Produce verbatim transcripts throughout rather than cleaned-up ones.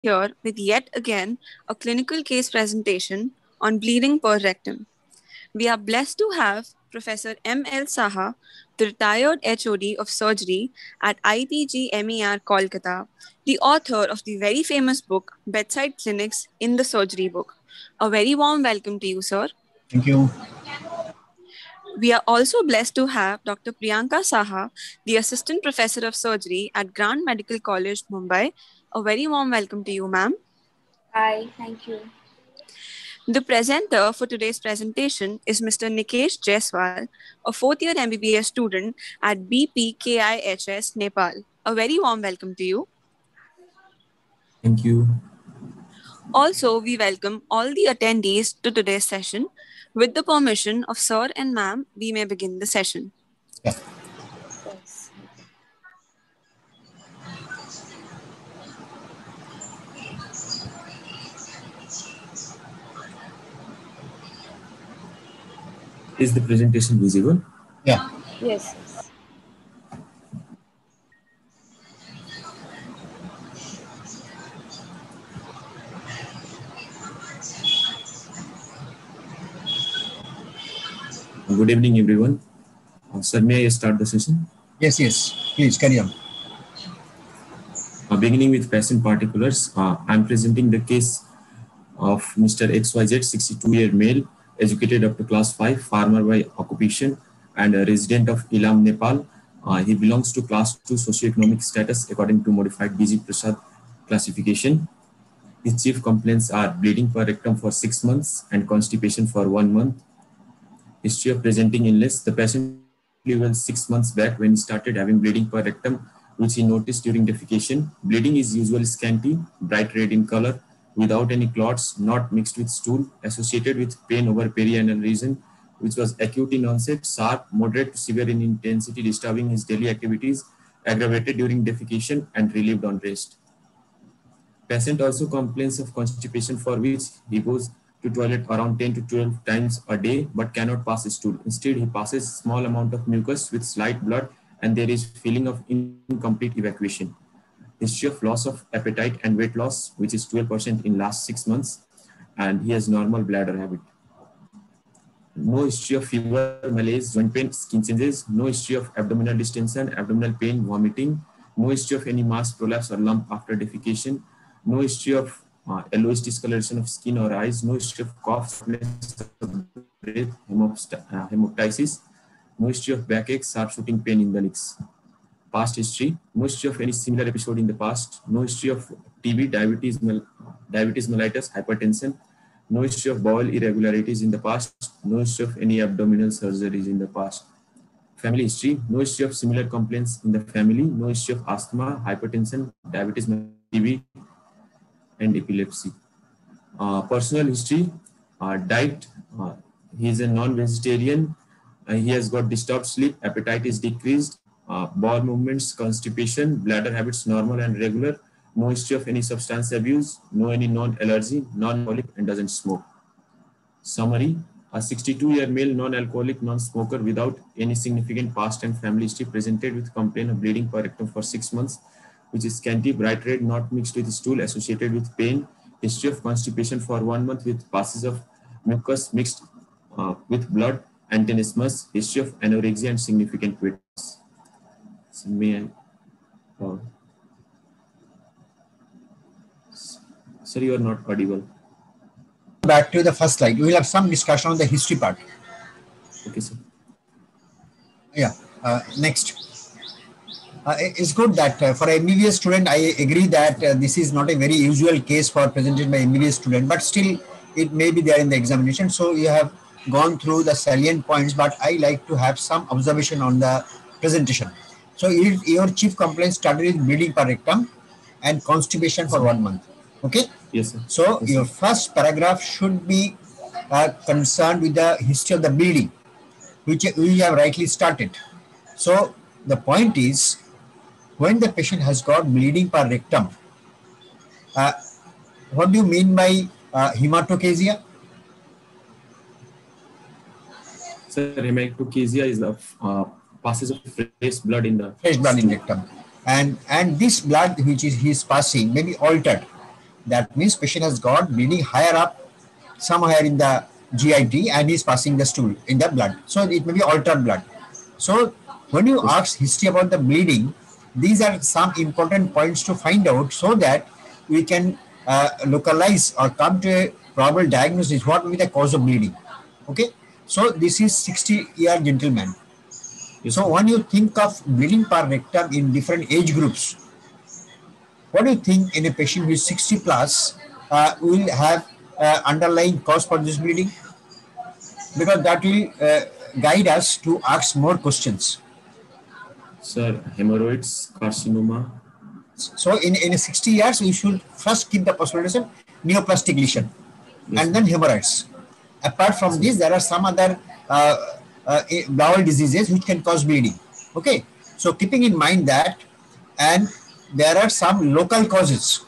here with yet again a clinical case presentation on bleeding per rectum. We are blessed to have Professor M L Saha, the retired H O D of surgery at I P G M E R Kolkata, the author of the very famous book Bedside Clinics in the Surgery Book. A very warm welcome to you, sir. Thank you. We are also blessed to have Doctor Priyanka Saha, the Assistant Professor of Surgery at Grant Medical College, Mumbai. A very warm welcome to you, ma'am. Hi, thank you. The presenter for today's presentation is Mister Nikesh Jaiswal, a fourth year M B B S student at B P K I H S, Nepal. A very warm welcome to you. Thank you. Also, we welcome all the attendees to today's session. With the permission of sir and ma'am, we may begin the session. Yeah. Yes. Is the presentation visible? Yeah. Yes. yes. Good evening, everyone. Uh, sir, may I start the session? Yes, yes. Please carry on. Uh, beginning with patient particulars, uh, I am presenting the case of Mister X Y Z, sixty-two-year male, educated up to class five, farmer by occupation, and a resident of Ilam, Nepal. Uh, he belongs to class two socioeconomic status according to modified B G Prasad classification. His chief complaints are bleeding per rectum for six months and constipation for one month. History of presenting illness. The patient was six months back when he started having bleeding per rectum, which he noticed during defecation. Bleeding is usually scanty, bright red in color, without any clots, not mixed with stool, associated with pain over perianal region, which was acute in onset, sharp, moderate to severe in intensity, disturbing his daily activities, aggravated during defecation, and relieved on rest. Patient also complains of constipation, for which he goes to toilet around ten to twelve times a day but cannot pass stool. Instead, he passes small amount of mucus with slight blood and there is feeling of incomplete evacuation. History of loss of appetite and weight loss, which is twelve percent in last six months, and he has normal bladder habit. No history of fever, malaise, joint pain, skin changes, no history of abdominal distension, abdominal pain, vomiting, no history of any mass prolapse or lump after defecation, no history of uh, yellowish discoloration of skin or eyes, no history of cough, shortness of breath, uh, hemoptysis, no history of backache, sharp shooting pain in the legs. Past history, no history of any similar episode in the past, no history of T B, diabetes, mel diabetes mellitus, hypertension, no history of bowel irregularities in the past, no history of any abdominal surgeries in the past. Family history, no history of similar complaints in the family, no history of asthma, hypertension, diabetes, T B, and epilepsy. Uh, personal history, uh, diet, uh, he is a non-vegetarian, uh, he has got disturbed sleep, appetite is decreased, uh, bowel movements, constipation, bladder habits normal and regular, no history of any substance abuse, no any non-allergy, non-alcoholic, and doesn't smoke. Summary, a sixty-two-year male non-alcoholic non-smoker without any significant past and family history presented with complaint of bleeding per rectum for six months, which is scanty, bright red, not mixed with stool, associated with pain, history of constipation for one month with passes of mucus mixed uh, with blood, and tenesmus, history of anorexia and significant weight loss. So may I, uh, sir, you are not audible. Back to the first slide. We will have some discussion on the history part. Okay, sir. Yeah. Uh, next. Uh, it's good that uh, for an M B B S student, I agree that uh, this is not a very usual case for presented by M B B S student, but still it may be there in the examination. So you have gone through the salient points, but I like to have some observation on the presentation. So it, your chief complaint started with bleeding per rectum and constipation for one month. Okay? Yes, sir. So Yes, your sir. first paragraph should be uh, concerned with the history of the bleeding, which we have rightly started. So the point is, when the patient has got bleeding per rectum, uh, what do you mean by uh, hematochezia? Sir, hematochezia is the uh, passes of fresh blood in the fresh blood in stool. rectum, and and this blood which is he is passing may be altered. That means patient has got bleeding higher up, somewhere in the G I T, and is passing the stool in the blood. So it may be altered blood. So when you Yes. ask history about the bleeding, these are some important points to find out so that we can uh, localize or come to a probable diagnosis what will be the cause of bleeding. Okay. So this is sixty year gentleman. Yes, So sir. when you think of bleeding per rectum in different age groups, what do you think in a patient who is sixty plus uh, will have uh, underlying cause for this bleeding? Because that will uh, guide us to ask more questions. Sir, hemorrhoids, carcinoma. So in, in sixty years, we should first keep the possibility neoplastic lesion Yes, and sir. then hemorrhoids. Apart Yes, from sir. this, there are some other uh, uh, bowel diseases which can cause bleeding. Okay, so keeping in mind that, and there are some local causes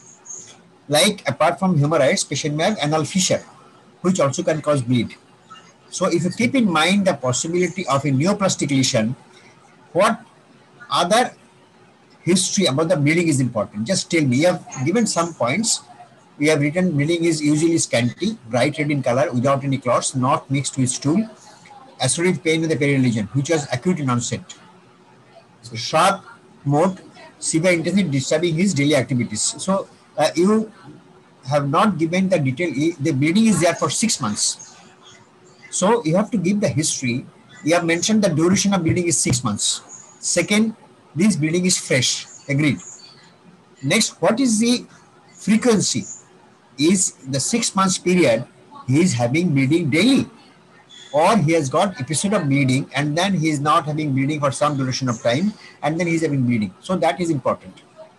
like apart from hemorrhoids, patient may have anal fissure, which also can cause bleed. So if you Yes, sir. keep in mind the possibility of a neoplastic lesion, what other history about the bleeding is important? Just tell me. You have given some points. We have written bleeding is usually scanty, bright red in color, without any clots, not mixed with stool, associated with pain in the perineal region, which was acute in onset, Sir. sharp mode, severe intensity disturbing his daily activities. So uh, you have not given the detail. The bleeding is there for six months. So you have to give the history. You have mentioned the duration of bleeding is six months. Second, this bleeding is fresh. Agreed. Next, what is the frequency? Is the six months period he is having bleeding daily, or he has got episode of bleeding and then he is not having bleeding for some duration of time and then he is having bleeding. So that is important.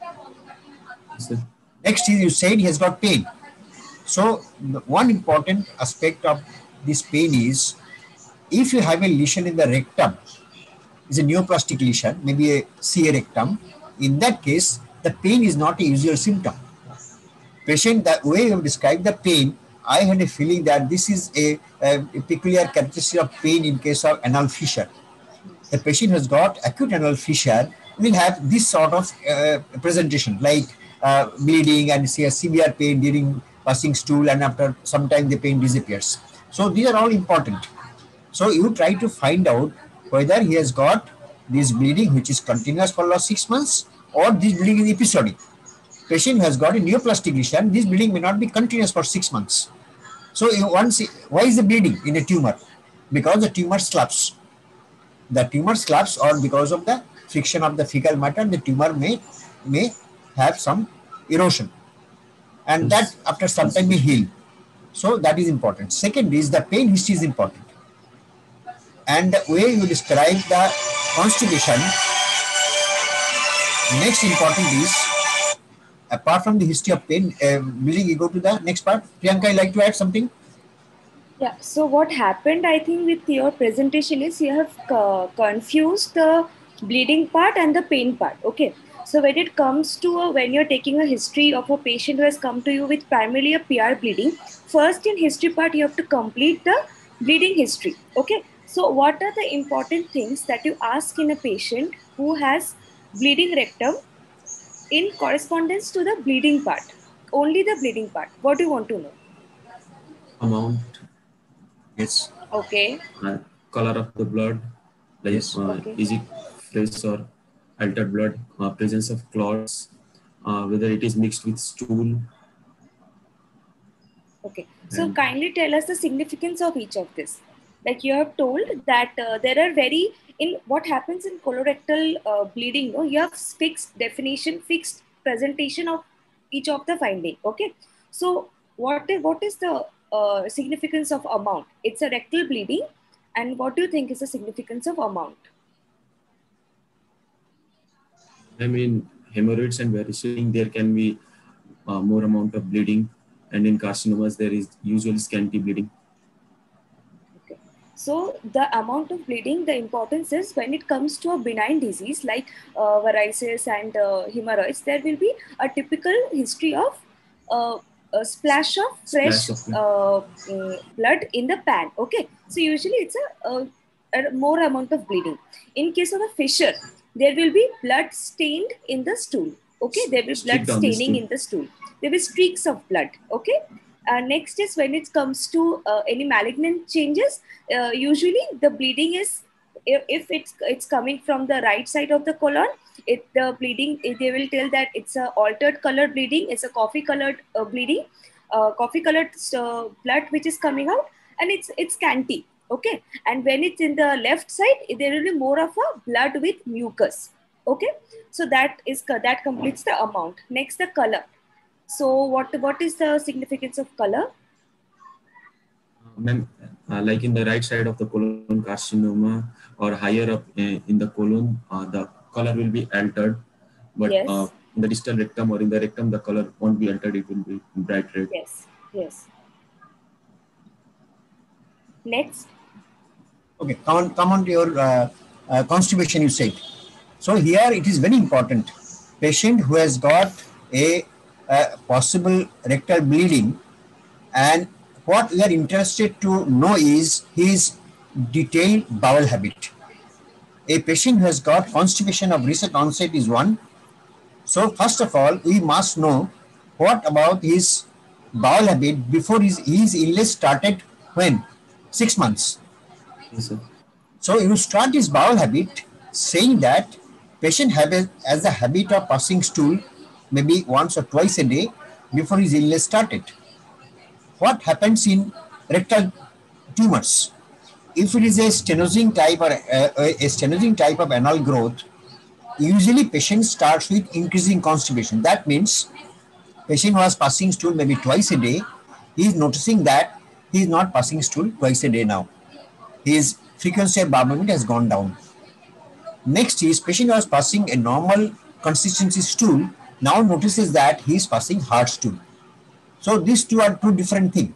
Yes, sir. Next is you said he has got pain. So the one important aspect of this pain is if you have a lesion in the rectum, is a neoplastic lesion, maybe a C A rectum, in that case, the pain is not a usual symptom. Patient, the way you have described the pain, I had a feeling that this is a, a, a peculiar characteristic of pain in case of anal fissure. The patient has got acute anal fissure will have this sort of uh, presentation like uh, bleeding and see a severe pain during passing stool, and after some time the pain disappears. So these are all important. So you try to find out whether he has got this bleeding which is continuous for last six months or this bleeding is episodic. Patient has got a neoplastic lesion, this bleeding may not be continuous for six months. So you once, why is the bleeding in a tumor? Because the tumor slaps. The tumor slaps, or because of the friction of the fecal matter, the tumor may may have some erosion, and that Yes. after some time may heal. So that is important. Second is the pain history is important, and the way you describe the constipation. Next important is apart from the history of pain, uh, bleeding. You go to the next part. Priyanka, I like to add something. Yeah, so what happened, I think, with your presentation is you have uh, confused the bleeding part and the pain part. Okay. So when it comes to a, when you're taking a history of a patient who has come to you with primarily a P R bleeding, first in history part, you have to complete the bleeding history. Okay. So what are the important things that you ask in a patient who has bleeding rectum in correspondence to the bleeding part? Only the bleeding part. What do you want to know? Amount, Yes. Okay. uh, color of the blood, like Yes. uh, Okay. is it fresh or altered blood, uh, presence of clots, uh, whether it is mixed with stool. Okay. So And kindly tell us the significance of each of this. Like you have told that uh, there are very, in what happens in colorectal uh, bleeding, no, you have fixed definition, fixed presentation of each of the finding. Okay. So what is, what is the uh, significance of amount? It's a rectal bleeding. And what do you think is the significance of amount? I mean, hemorrhoids and varicose, there can be uh, more amount of bleeding, and in carcinomas there is usually scanty bleeding. Okay. So the amount of bleeding, the importance is when it comes to a benign disease like uh, varices and uh, hemorrhoids, there will be a typical history of uh, a splash of fresh Splash of blood. uh, mm, blood in the pan. Okay. So usually it's a, a, a more amount of bleeding. In case of a fissure, there will be blood stained in the stool. Okay. There will be blood Streaked on the staining stool. in the stool. there will be streaks of blood. Okay. Uh, next is when it comes to uh, any malignant changes, uh, usually the bleeding is, if, if it's it's coming from the right side of the colon, it the bleeding, they will tell that it's a altered color bleeding, it's a coffee colored uh, bleeding, uh, coffee colored uh, blood which is coming out, and it's it's scanty. Okay. And when it's in the left side, there will be more of a blood with mucus. Okay. So that is that completes the amount. Next, the color. So what what is the significance of color? Uh, Ma'am, uh, like in the right side of the colon carcinoma or higher up uh, in the colon, uh, the color will be altered. But Yes. uh, in the distal rectum or in the rectum, the color won't be altered. It will be bright red. Yes. Yes. Next. Okay, come on, come on to your uh, uh, constipation, you said. So here it is very important. Patient who has got a, a possible rectal bleeding, and what we are interested to know is his detailed bowel habit. A patient who has got constipation of recent onset is one. So first of all, we must know what about his bowel habit before his, his illness started when? Six months. Yes, sir. So you start his bowel habit saying that patient have a, has a habit of passing stool maybe once or twice a day before his illness started. What happens in rectal tumors? If it is a stenosing type or a, a stenosing type of anal growth, usually patient starts with increasing constipation. That means patient was passing stool maybe twice a day, he is noticing that he is not passing stool twice a day now. His frequency of bowel movement has gone down. Next is patient was passing a normal consistency stool, now notices that he is passing hard stool. So these two are two different things.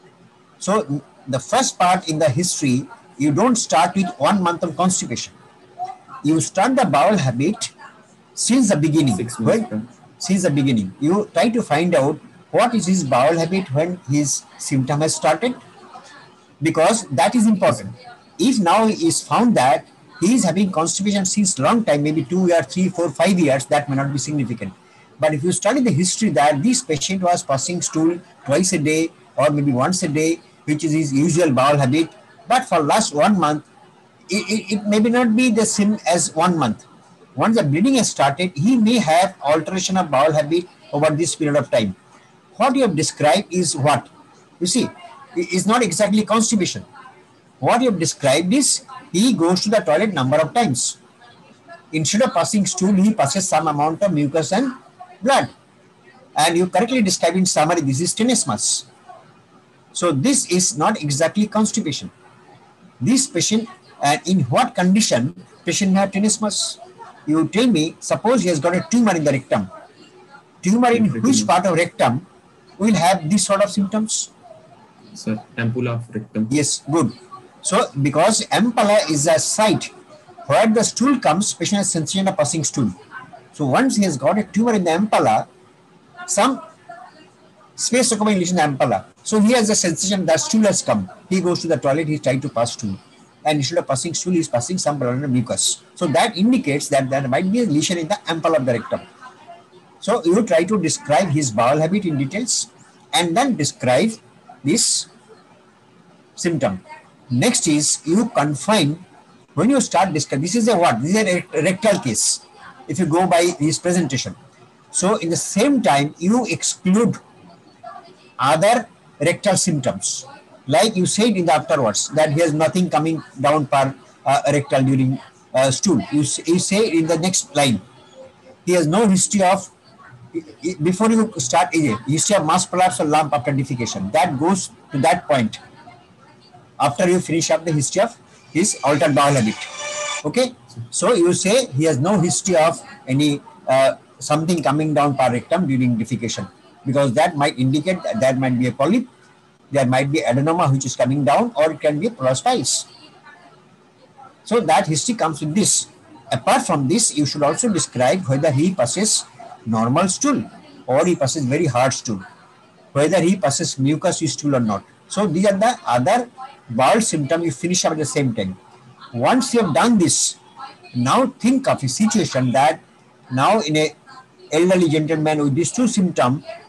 So the first part in the history, you don't start with one month of constipation. You start the bowel habit since the beginning. Six months. Well, since the beginning, you try to find out what is his bowel habit when his symptom has started, because that is important. If now it is found that he is having constipation since long time, maybe two years, three, four, five years, that may not be significant. But if you study the history that this patient was passing stool twice a day or maybe once a day, which is his usual bowel habit, but for last one month, it, it, it may not be the same as one month. Once the bleeding has started, he may have alteration of bowel habit over this period of time. What you have described is what? You see, it is not exactly constipation. What you have described is he goes to the toilet number of times. Instead of passing stool, he passes some amount of mucus and blood. And you correctly described in summary, this is tenesmus. So this is not exactly constipation. This patient, and in what condition patient have tenesmus? You tell me, suppose he has got a tumor in the rectum. Tumor in which part of rectum will have this sort of symptoms? Sir, ampulla of rectum. Yes, good. So because ampulla is a site where the stool comes, patient has sensation of passing stool. So once he has got a tumor in the ampulla, some space occupying lesion in the ampulla. So he has a sensation that stool has come. He goes to the toilet, he tries to pass stool. And instead of passing stool, he is passing some blood and mucus. So that indicates that there might be a lesion in the ampulla of the rectum. So you try to describe his bowel habit in details and then describe this symptom. Next is you confine, when you start describing, this is a what? This is a rectal case, if you go by his presentation. So in the same time, you exclude other rectal symptoms. Like you said in the afterwards, that he has nothing coming down per uh, rectal during uh, stool. You, you say in the next line, he has no history of, before you start, history of mass prolapse or lump after defecation. That goes to that point after you finish up the history of his altered bowel habit. Okay, so you say he has no history of any uh, something coming down per rectum during defecation, because that might indicate that there might be a polyp, there might be adenoma which is coming down, or it can be a prolapse. So that history comes with this. Apart from this, you should also describe whether he passes normal stool or he passes very hard stool, whether he passes mucus stool or not. So these are the other bowel symptoms you finish up at the same time. Once you have done this, now think of a situation that now in a elderly gentleman with these two symptoms,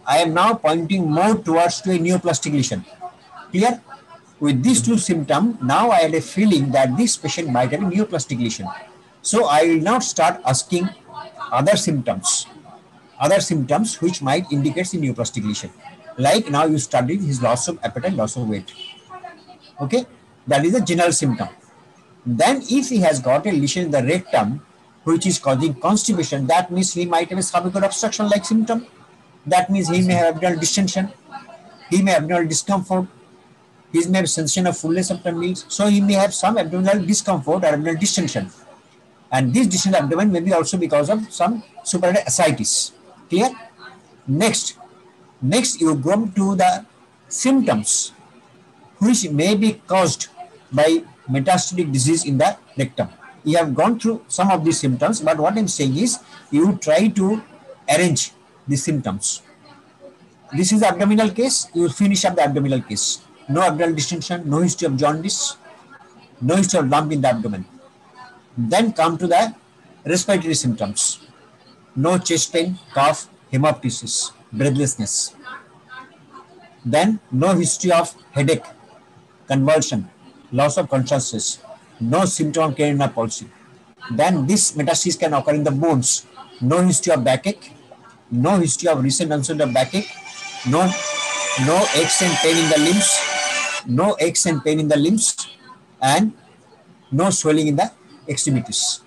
I am now pointing more towards to a neoplastic lesion. Clear? With these two symptoms, now I had a feeling that this patient might have a neoplastic lesion. So I will now start asking other symptoms, other symptoms which might indicate a neoplastic lesion. Like now you studied his loss of appetite, loss of weight. Okay, that is a general symptom. Then if he has got a lesion in the rectum which is causing constipation, that means he might have a cervical obstruction like symptom. That means he may have abdominal distension, he may have abdominal discomfort, he may have sensation of fullness after meals. So he may have some abdominal discomfort or abdominal distension. And this distension abdomen may be also because of some superior ascites. Clear? Next, next you go to the symptoms which may be caused by metastatic disease in the rectum. You have gone through some of these symptoms, but what I'm saying is you try to arrange the symptoms. This is the abdominal case, you finish up the abdominal case. No abdominal distension, no history of jaundice, no history of lump in the abdomen. Then come to the respiratory symptoms. No chest pain, cough, hemoptysis, breathlessness. Then no history of headache, convulsion, loss of consciousness, no symptom of Carina palsy. Then this metastasis can occur in the bones. No history of backache, no history of recent onset of backache, no, no aches and pain in the limbs, no aches and pain in the limbs, and no swelling in the extremities.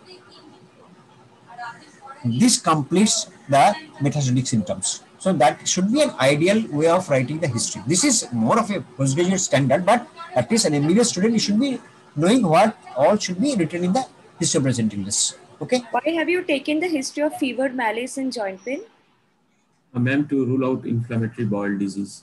This completes the metastatic symptoms. So that should be an ideal way of writing the history. This is more of a postgraduate standard, but at least an M B B S student, you should be knowing what all should be written in the history of presenting this. Okay. Why have you taken the history of fever, malaise, and joint pain? Uh, Ma'am, to rule out inflammatory bowel disease.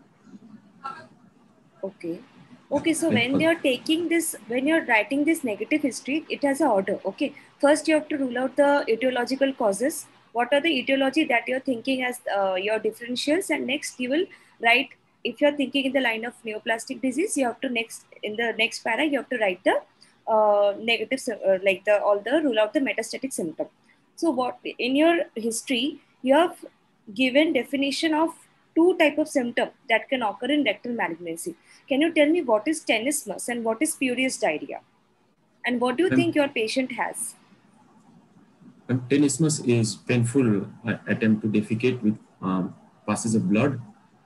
Okay. Okay, so when you're taking this, when you're writing this negative history, it has an order. Okay. First, you have to rule out the etiological causes. What are the etiology that you're thinking as uh, your differentials? And next, you will write, if you're thinking in the line of neoplastic disease, you have to next, in the next para, you have to write the uh, negative, uh, like the all the rule out the metastatic symptom. So what in your history, you have given definition of two type of symptom that can occur in rectal malignancy. Can you tell me what is tenesmus and what is spurious diarrhea? And what do you think your patient has? Tenesmus is painful uh, attempt to defecate with um, passes of blood.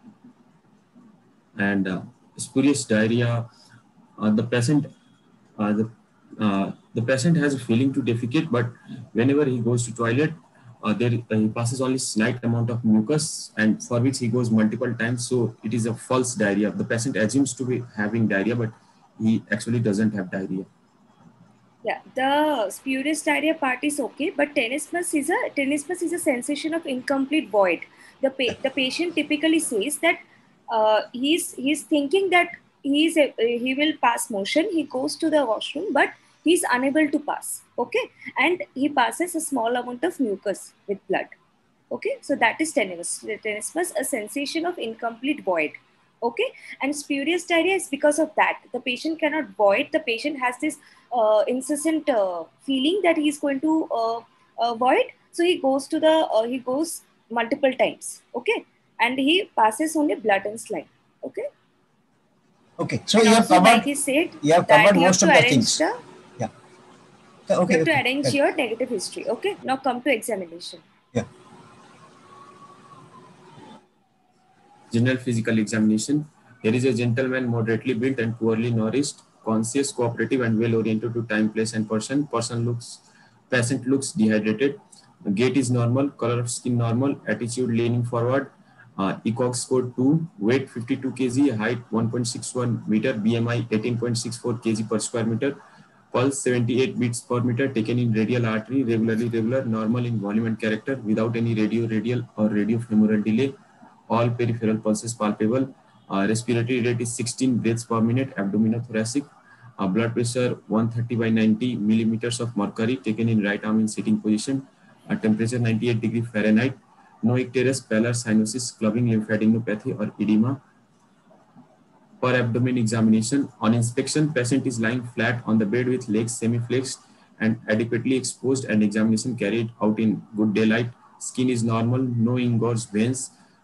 And uh, spurious diarrhea, uh, the patient uh, the, uh, the patient has a feeling to defecate, but whenever he goes to toilet, uh, there uh, he passes only slight amount of mucus, and for which he goes multiple times. So it is a false diarrhea. The patient assumes to be having diarrhea, but he actually doesn't have diarrhea. Yeah, the spurious diarrhea part is okay, but tenesmus is a tenesmus is a sensation of incomplete void. The pa the patient typically says that uh, he's he's thinking that he's a, he will pass motion. He goes to the washroom, but he's unable to pass. Okay, and he passes a small amount of mucus with blood. Okay, so that is tenesmus. Tenesmus, a sensation of incomplete void. Okay, and spurious diarrhea is because of that. The patient cannot void. The patient has this uh, incessant uh, feeling that he is going to uh, uh, void. So he goes to the uh, he goes multiple times. Okay, and he passes only blood and slime. Okay. Okay. So and you have also, covered. like he said, you have covered you most have of to the things. The, yeah. Okay. You have to okay. arrange okay. your negative history. Okay. Now come to examination. Yeah. General physical examination. Here is a gentleman moderately built and poorly nourished, conscious, cooperative, and well oriented to time, place, and person. Person looks, patient looks dehydrated. Gait is normal, color of skin normal, attitude leaning forward. Uh, E C O G score two, weight fifty-two kilograms, height one point six one meter, B M I eighteen point six four kilograms per square meter, pulse seventy-eight beats per meter, taken in radial artery, regularly regular, normal in volume and character, without any radio radial or radiofemoral delay. All peripheral pulses palpable. Uh, respiratory rate is sixteen breaths per minute, abdominothoracic. Uh, blood pressure one thirty by ninety millimeters of mercury, taken in right arm in sitting position. Uh, temperature ninety-eight degree Fahrenheit. No icterus, pallor, cyanosis, clubbing, lymphadenopathy, or edema. Per abdomen examination. On inspection, patient is lying flat on the bed with legs semi-flexed and adequately exposed, and examination carried out in good daylight. Skin is normal, no engorged veins.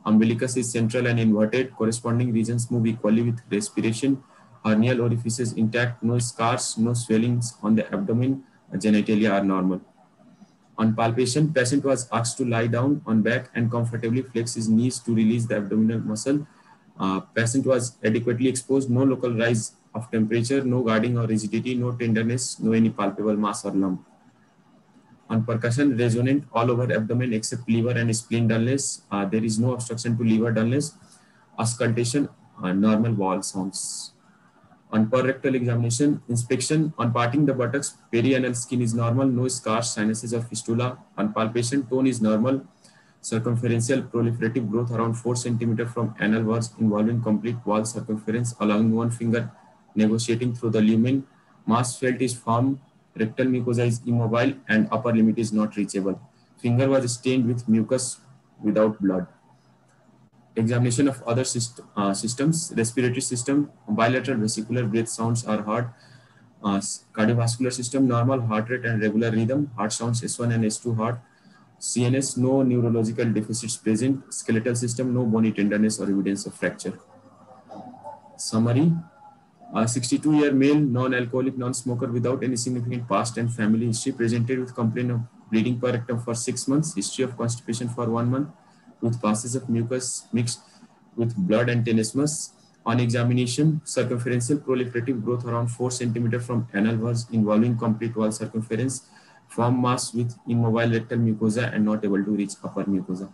Umbilicus is central and inverted. Corresponding regions move equally with respiration. Hernial orifices intact. No scars, no swellings on the abdomen. Genitalia are normal. On palpation, patient was asked to lie down on back and comfortably flex his knees to release the abdominal muscle. Uh, patient was adequately exposed. No local rise of temperature, no guarding or rigidity, no tenderness, no any palpable mass or lump. On percussion, resonant all over abdomen except liver and spleen dullness. Uh, there is no obstruction to liver dullness. Auscultation, uh, normal wall sounds. On per-rectal examination, inspection, on parting the buttocks, perianal skin is normal, no scars, sinuses or fistula. On palpation, tone is normal. Circumferential proliferative growth around four centimeters from anal verge involving complete wall circumference, allowing one finger negotiating through the lumen. Mass felt is firm. Rectal mucosa is immobile and upper limit is not reachable. Finger was stained with mucus without blood. Examination of other syst uh, systems, respiratory system, bilateral vesicular breath sounds are heard. Uh, cardiovascular system, normal heart rate and regular rhythm, heart sounds S one and S two heart. C N S, no neurological deficits present. Skeletal system, no bony tenderness or evidence of fracture. Summary. A sixty-two-year male, non-alcoholic, non-smoker without any significant past and family history, presented with complaint of bleeding per rectum for six months, history of constipation for one month, with passes of mucus mixed with blood and tenesmus. On examination, circumferential proliferative growth around four centimeters from anal verge involving complete wall circumference, firm mass with immobile rectal mucosa and not able to reach upper mucosa.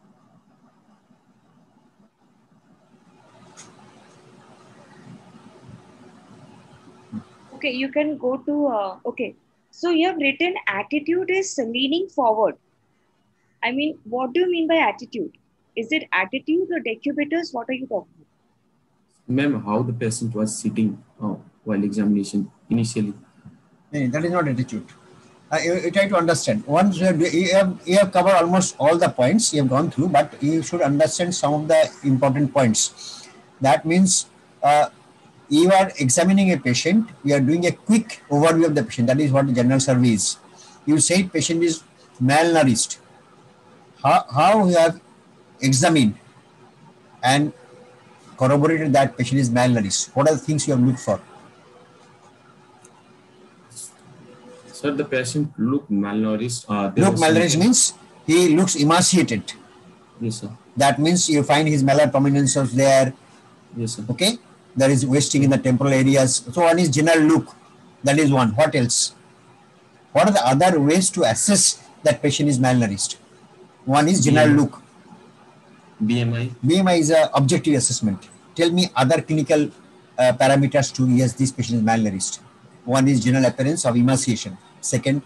Okay, you can go to, uh, okay. So you have written attitude is leaning forward. I mean, what do you mean by attitude? Is it attitude or decubitous? What are you talking about? Ma'am, how the patient was sitting uh, while examination initially? No, that is not attitude. Uh, you, you try to understand. Once you have, you, have, you have covered almost all the points you have gone through, but you should understand some of the important points. That means uh, you are examining a patient, you are doing a quick overview of the patient. That is what the general survey is. You say patient is malnourished. How, how you have examined and corroborated that patient is malnourished? What are the things you have looked for? Sir, the patient looked malnourished. Uh, Look malnourished means he looks emaciated. Yes, sir. That means you find his malar prominences there. Yes, sir. Okay. There is wasting in the temporal areas. So one is general look. That is one. What else? What are the other ways to assess that patient is malnourished? One is general look. B M I. B M I is an objective assessment. Tell me other clinical uh, parameters to yes, this patient is malnourished. One is general appearance of emaciation. Second,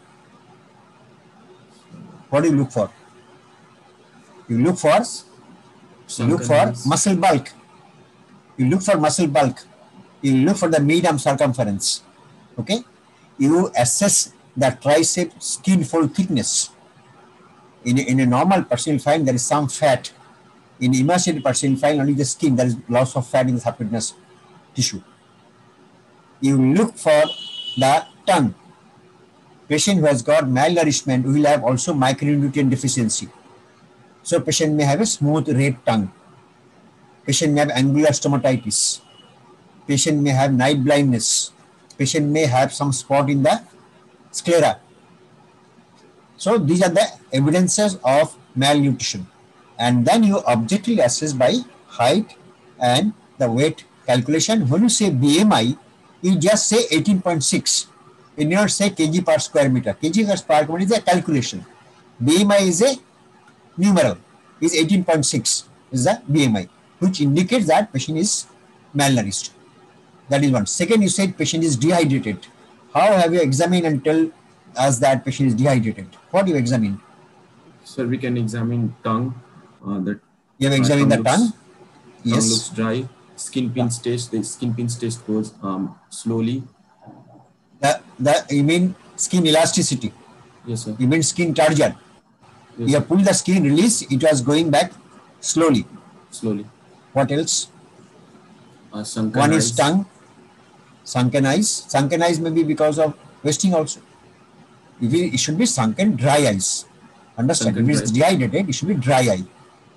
what do you look for? You look for you look for muscle bulk. You look for muscle bulk. You look for the medium circumference. Okay. You assess the tricep skin fold thickness. In a, in a normal person, you'll find there is some fat. In emaciated person, you'll find only the skin. There is loss of fat in the subcutaneous tissue. You look for the tongue. Patient who has got malnourishment will have also micronutrient deficiency. So patient may have a smooth red tongue. Patient may have angular stomatitis. Patient may have night blindness. Patient may have some spot in the sclera. So these are the evidences of malnutrition. And then you objectively assess by height and the weight calculation. When you say B M I, you just say eighteen point six. You do not say kg per square meter. Kg per square meter is a calculation. B M I is a numeral. Is eighteen point six is the B M I, which indicates that patient is malnourished. That is one. Second, you said patient is dehydrated. How have you examined and tell us that patient is dehydrated? What do you examine? Sir, we can examine tongue. Uh, that you have examined uh, the tongue. tongue? Looks, Yes. Tongue looks dry. Skin pinch test. The skin pinch test goes um, slowly. The, the, you mean skin elasticity? Yes, sir. You mean skin turgor? Yes, You have pulled the skin, release, it was going back slowly. slowly. What else? Uh, sunken One eyes. is tongue, sunken eyes. Sunken eyes may be because of wasting also. If it, it should be sunken dry eyes. Understand? Sunken if it's dry. dehydrated, it should be dry eye.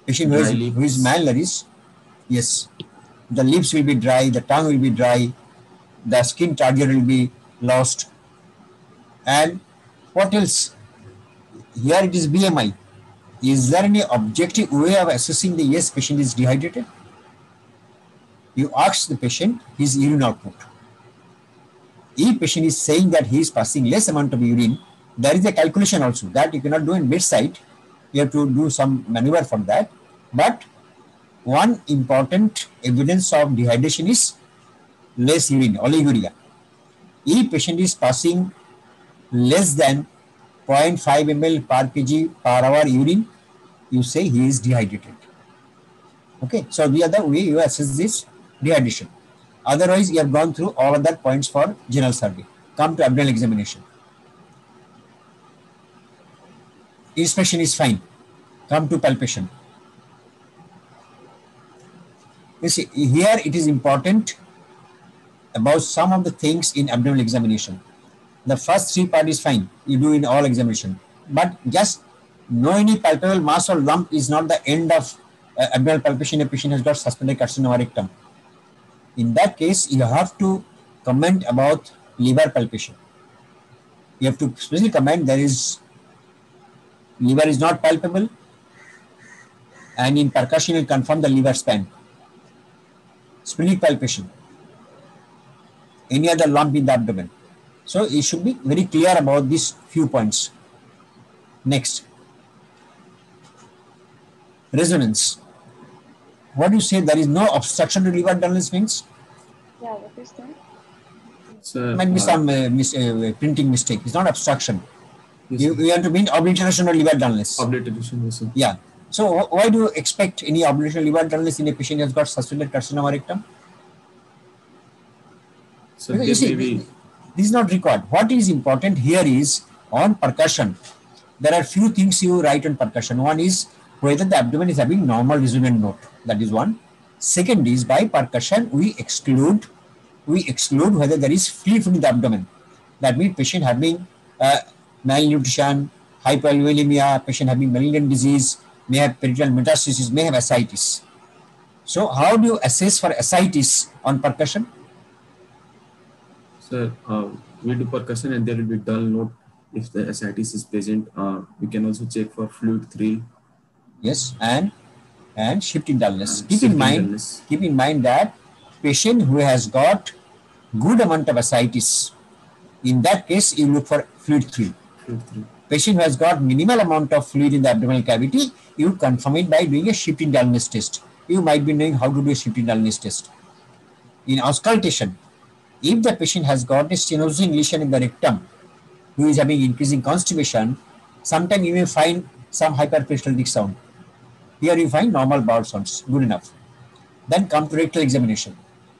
Patient who is, Dry who is lips. malnourished, yes, the lips will be dry, the tongue will be dry, the skin turgor will be lost. And what else? Here it is B M I. Is there any objective way of assessing the yes patient is dehydrated? You ask the patient his urine output. If patient is saying that he is passing less amount of urine, there is a calculation also that you cannot do in bedside. You have to do some maneuver for that. But one important evidence of dehydration is less urine, oliguria. If patient is passing less than zero point five milliliters per kg per hour urine, you say he is dehydrated. Okay, so the other way you assess this dehydration. Otherwise, you have gone through all other points for general survey. Come to abdominal examination. Inspection is fine. Come to palpation. You see, here it is important about some of the things in abdominal examination. The first three part is fine. You do in all examination. But just know any palpable mass or lump is not the end of uh, abdominal palpation. A patient has got suspended carcinoma rectum. In that case, you have to comment about liver palpation. You have to specifically comment there is liver is not palpable, and in percussion you confirm the liver span. Splenic palpation, any other lump in the abdomen. So you should be very clear about these few points. Next, resonance. What do you say? There is no obstruction to liver dullness means? Yeah, what is that? Sir, Might be uh, some uh, mis uh, printing mistake. It's not obstruction. yes, You, you have to mean obliteration of liver dullness. obliteration, yes, sir. Yeah. So wh- why do you expect any obliteration of liver dullness in a patient who has got suspended carcinoma rectum? So Because there you see, may be, this is not required. What is important here is on percussion. There are few things you write on percussion. One is whether the abdomen is having normal resonant note. That is one. Second is by percussion we exclude we exclude whether there is fluid in the abdomen. That means patient having uh, malnutrition, hypoalbuminemia, patient having malignant disease, may have peritoneal metastasis, may have ascites. So how do you assess for ascites on percussion? sir, uh, we do percussion and there will be dull note if the ascites is present. Uh, we can also check for fluid thrill. Yes, and and shifting dullness. And Keep in shifting mind, dullness. keep in mind that patient who has got good amount of ascites, in that case you look for fluid thrill. Fluid thrill. Patient who has got minimal amount of fluid in the abdominal cavity, you confirm it by doing a shifting dullness test. You might be knowing how to do a shifting dullness test. In auscultation, if the patient has got a stenosing lesion in the rectum, who is having increasing constipation, sometimes you may find some hyperperistaltic sound. Here you find normal bowel sounds, good enough. Then come to rectal examination.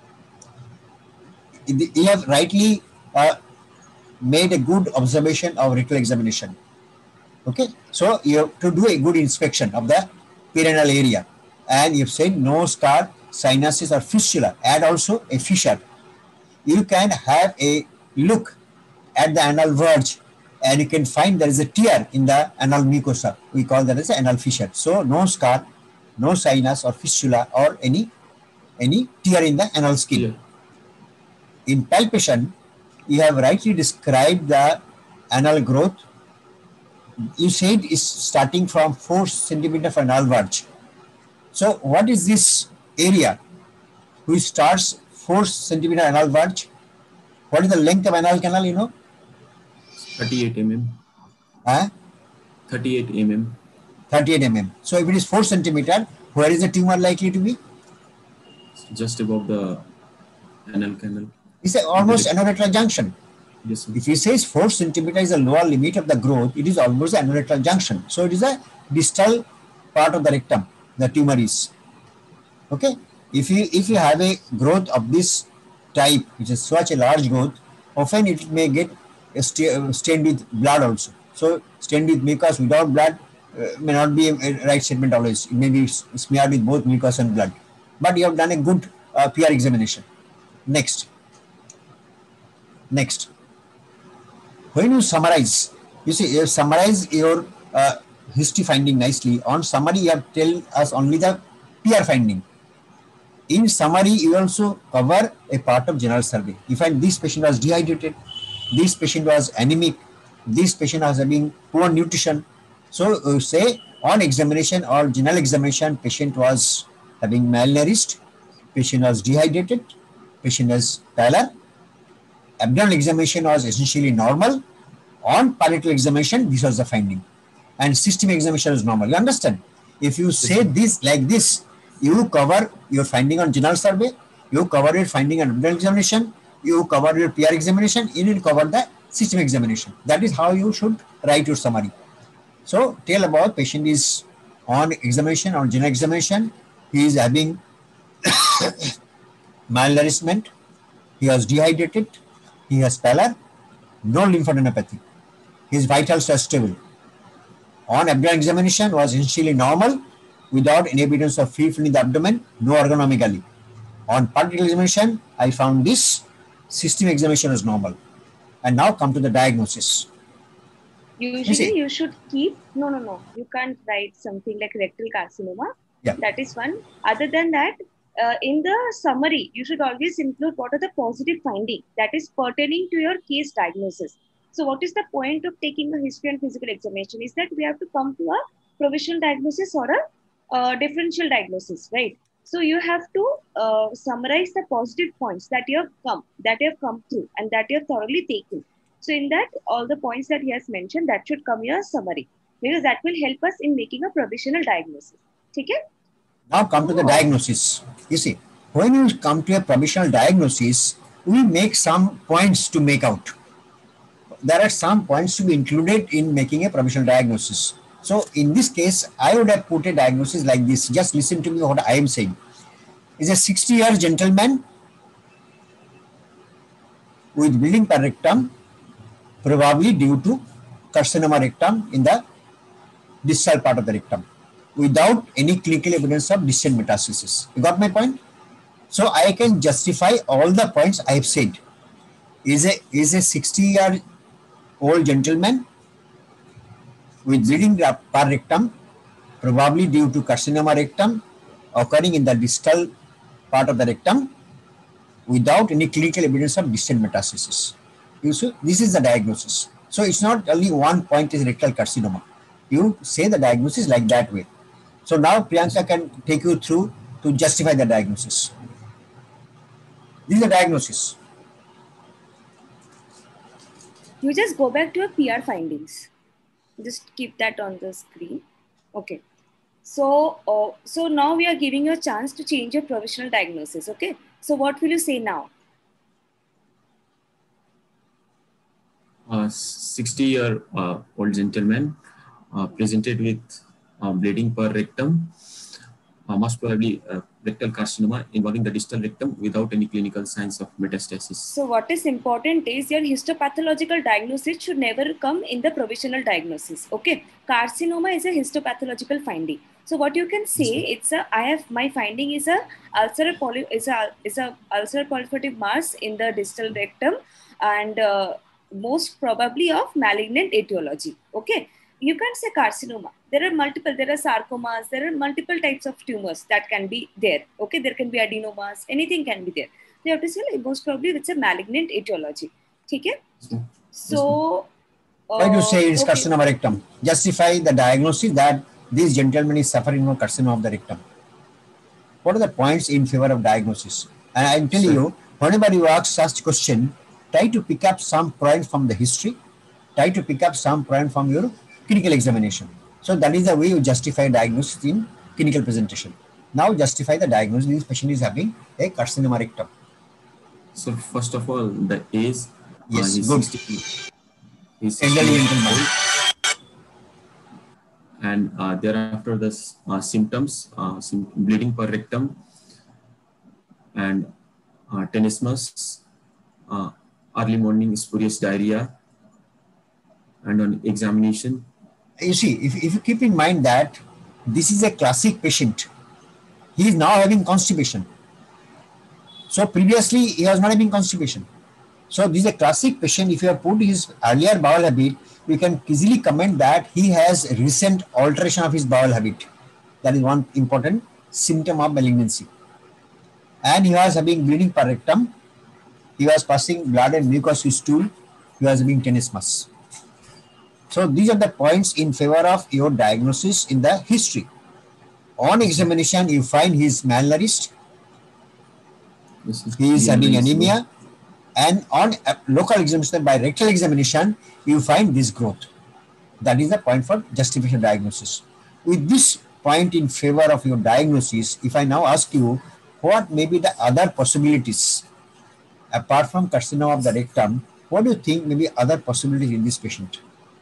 You have rightly uh, made a good observation of rectal examination. Okay, so you have to do a good inspection of the perineal area, and you've said no scar, sinuses or fistula, and also a fissure. You can have a look at the anal verge, and you can find there is a tear in the anal mucosa. We call that as an anal fissure. So no scar, no sinus or fistula or any any tear in the anal skin. Yeah. In palpation, you have rightly described the anal growth. You said it's starting from four centimeter for anal verge. So what is this area which starts four centimeter anal verge? What is the length of anal canal, you know? thirty-eight millimeters. Huh? thirty-eight millimeters. thirty-eight millimeters. So if it is four centimeter, where is the tumor likely to be? Just above the anal canal. It's a almost aneurysmal junction. Yes, sir. If he says four centimeter is the lower limit of the growth, it is almost an aneurysmal junction. So it is a distal part of the rectum, the tumor is. Okay. If you if you have a growth of this type, which is such a large growth, often it may get st stained with blood also. So stained with mucus without blood uh, may not be a, a right statement always. It may be smeared with both mucus and blood. But you have done a good uh, P R examination. Next. Next. When you summarize, you see, you summarize your uh, history finding nicely. On summary, you have tell us only the P R finding. In summary, you also cover a part of general survey. You find this patient was dehydrated, this patient was anemic, this patient was having poor nutrition. So you say on examination or general examination, patient was having malnourished, patient was dehydrated, patient was pallor, abdominal examination was essentially normal. On parietal examination, this was the finding. And system examination is normal. You understand? If you say this like this, you cover your finding on general survey, you cover your finding on abdominal examination, you cover your P R examination, you need to cover the system examination. That is how you should write your summary. So tell about patient is on examination, on general examination, he is having malnourishment, he was dehydrated, he has pallor, no lymphadenopathy, his vitals are stable. On abdominal examination was essentially normal without any evidence of free filling the abdomen, no ergonomically. On parietal examination, I found this, system examination is normal. And now come to the diagnosis. Usually you should keep, no, no, no, you can't write something like rectal carcinoma. Yeah. That is one. Other than that, uh, in the summary, you should always include what are the positive findings that is pertaining to your case diagnosis. So what is the point of taking a history and physical examination is that we have to come to a provisional diagnosis or a uh, differential diagnosis, right? So you have to uh, summarize the positive points that you have come, that you have come through and that you have thoroughly taken. So in that, all the points that he has mentioned, that should come your summary because that will help us in making a provisional diagnosis. Okay? Now come to the diagnosis. You see, when you come to a provisional diagnosis, we make some points to make out. There are some points to be included in making a provisional diagnosis. So in this case, I would have put a diagnosis like this. Just listen to me what I am saying. Is a sixty year gentleman with bleeding per rectum, probably due to carcinoma rectum in the distal part of the rectum, without any clinical evidence of distant metastasis. You got my point? So I can justify all the points I have said. Is a is a sixty year old gentleman with bleeding per rectum, probably due to carcinoma rectum occurring in the distal part of the rectum, without any clinical evidence of distant metastasis. You see, this is the diagnosis. So it's not only one point is rectal carcinoma. You say the diagnosis like that way. So now Priyanka can take you through to justify the diagnosis. This is the diagnosis. You just go back to your P R findings. Just keep that on the screen. Okay. So, uh, so now we are giving you a chance to change your provisional diagnosis. Okay. So what will you say now? A sixty year uh, old gentleman uh, presented with uh, bleeding per rectum, uh, most probably uh, rectal carcinoma involving the distal rectum without any clinical signs of metastasis. So what is important is your histopathological diagnosis should never come in the provisional diagnosis. Okay. Carcinoma is a histopathological finding. So what you can say, it's a, I have, my finding is a ulcer poly, is a, is a ulcer proliferative mass in the distal rectum and uh, most probably of malignant etiology. Okay. You can't say carcinoma. There are multiple, there are sarcomas, there are multiple types of tumors that can be there. Okay. There can be adenomas, anything can be there. You have to say like, most probably it's a malignant etiology. Okay. So, why do you say it's okay. carcinoma rectum? Justify the diagnosis that this gentleman is suffering from carcinoma of the rectum. What are the points in favor of diagnosis? And I'm telling Sir. you, whenever you ask such question, try to pick up some point from the history, try to pick up some point from your clinical examination. So that is the way you justify diagnosis in clinical presentation. Now justify the diagnosis. This patient is having a carcinoma rectum. So first of all, the age. Yes, uh, he's good. sixty, he's Elderly sixty gentleman. And uh, thereafter the uh, symptoms, uh, sim bleeding per rectum and uh, tenesmus, uh, early morning spurious diarrhea, and on examination. You see, if, if you keep in mind that this is a classic patient, he is now having constipation. So previously he was not having constipation. So this is a classic patient. If you have put his earlier bowel habit, we can easily comment that he has recent alteration of his bowel habit. That is one important symptom of malignancy. And he was having bleeding per rectum. He was passing blood and mucus with stool. He was having tenesmus. So these are the points in favor of your diagnosis in the history. On examination, you find he is malnourished. He is having anemia. And on local examination, by rectal examination, you find this growth. That is the point for justification diagnosis. With this point in favor of your diagnosis, if I now ask you, what may be the other possibilities apart from carcinoma of the rectum? What do you think may be other possibilities in this patient?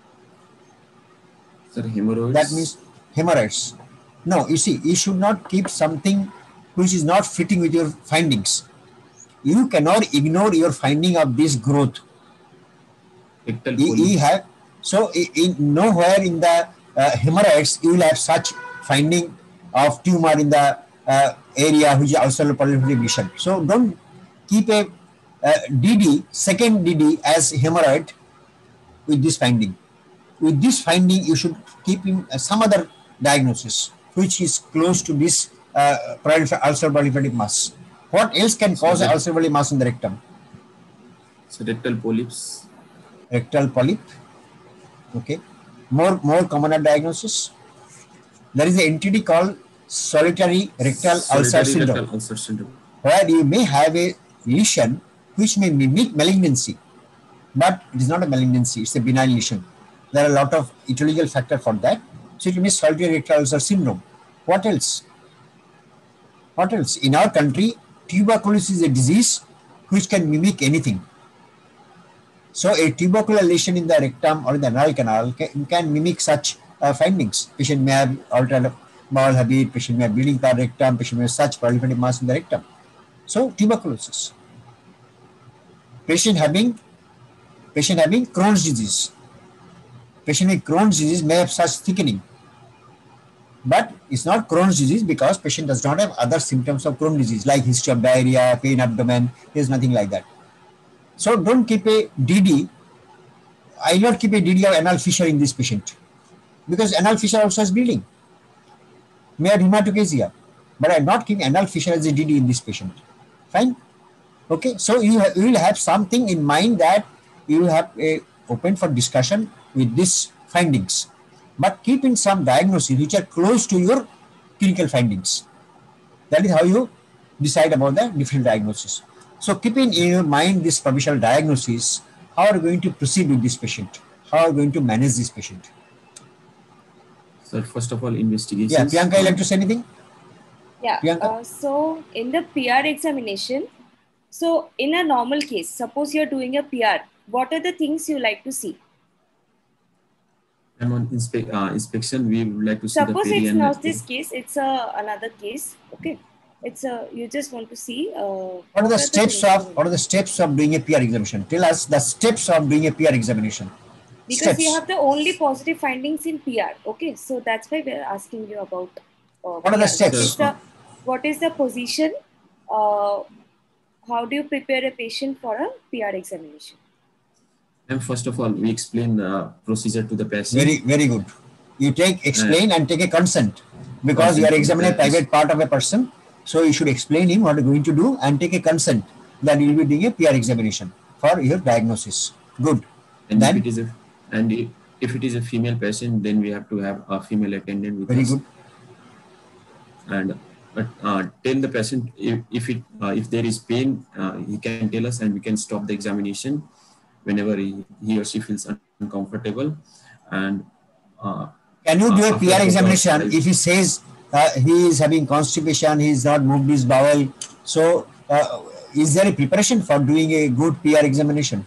Sir, hemorrhoids. That means hemorrhoids. No, you see, you should not keep something which is not fitting with your findings. You cannot ignore your finding of this growth. Rectal You, you have so in nowhere in the uh, hemorrhoids you will have such finding of tumor in the uh, area which is ulceral proliferative lesion. So don't keep a uh, D D, second D D as hemorrhoid with this finding. With this finding, you should keep in uh, some other diagnosis which is close to this uh, ulceral proliferative mass. What else can cause so ulceral proliferative mass in the rectum? So rectal polyps. Rectal polyp. Okay. More more commoner diagnosis. There is an entity called solitary rectal Solitary ulcer syndrome, rectal ulcer syndrome, where you may have a lesion which may mimic malignancy, but it is not a malignancy, it's a benign lesion. There are a lot of etiological factors for that. So it means solitary rectal ulcer syndrome. What else? What else? In our country, tuberculosis is a disease which can mimic anything. So a tubercular lesion in the rectum or in the anal canal can, can mimic such uh, findings. Patient may have altered bowel habit, patient may have bleeding per rectum, patient may have such proliferative mass in the rectum. So tuberculosis. Patient having patient having Crohn's disease. Patient with Crohn's disease may have such thickening. But it's not Crohn's disease because patient does not have other symptoms of Crohn's disease like history of diarrhea, pain abdomen. There's nothing like that. So don't keep a D D. I will not keep a D D of anal fissure in this patient because anal fissure also has bleeding. May have hematochezia, but I am not keeping anal fissure as a D D in this patient. Fine. Okay. So you, have, you will have something in mind that you will have a open for discussion with these findings, but keep in some diagnoses which are close to your clinical findings. That is how you decide about the different diagnosis. So keeping in your mind this provisional diagnosis, how are you going to proceed with this patient? How are you going to manage this patient? So first of all, investigations. Yeah, Priyanka, you like to say anything? Yeah. Uh, so in the P R examination, so in a normal case, suppose you're doing a P R, what are the things you like to see? And on inspe uh, inspection, we would like to see suppose the it's not this case, it's a, another case. Okay. It's a, you just want to see. Uh, what are the what steps are the of, what are the steps of doing a P R examination? Tell us the steps of doing a P R examination. Because steps. we have the only positive findings in P R. Okay. So that's why we're asking you about. Uh, what are the steps? What is the, what is the position? Uh, how do you prepare a patient for a P R examination? And first of all, we explain the procedure to the patient. Very, very good. You take, explain and, and take a consent because consent you are examining a private part of a person. So you should explain him what you're going to do and take a consent that you will be doing a P R examination for your diagnosis. Good. And then, if it is a and if it is a female patient, then we have to have a female attendant with very us. Very good. And uh, uh, tell the patient if, if it uh, if there is pain, uh, he can tell us and we can stop the examination whenever he, he or she feels uncomfortable. And uh, can you do a P R examination if he says uh, he is having constipation, he is not moved his bowel? So uh, is there a preparation for doing a good P R examination?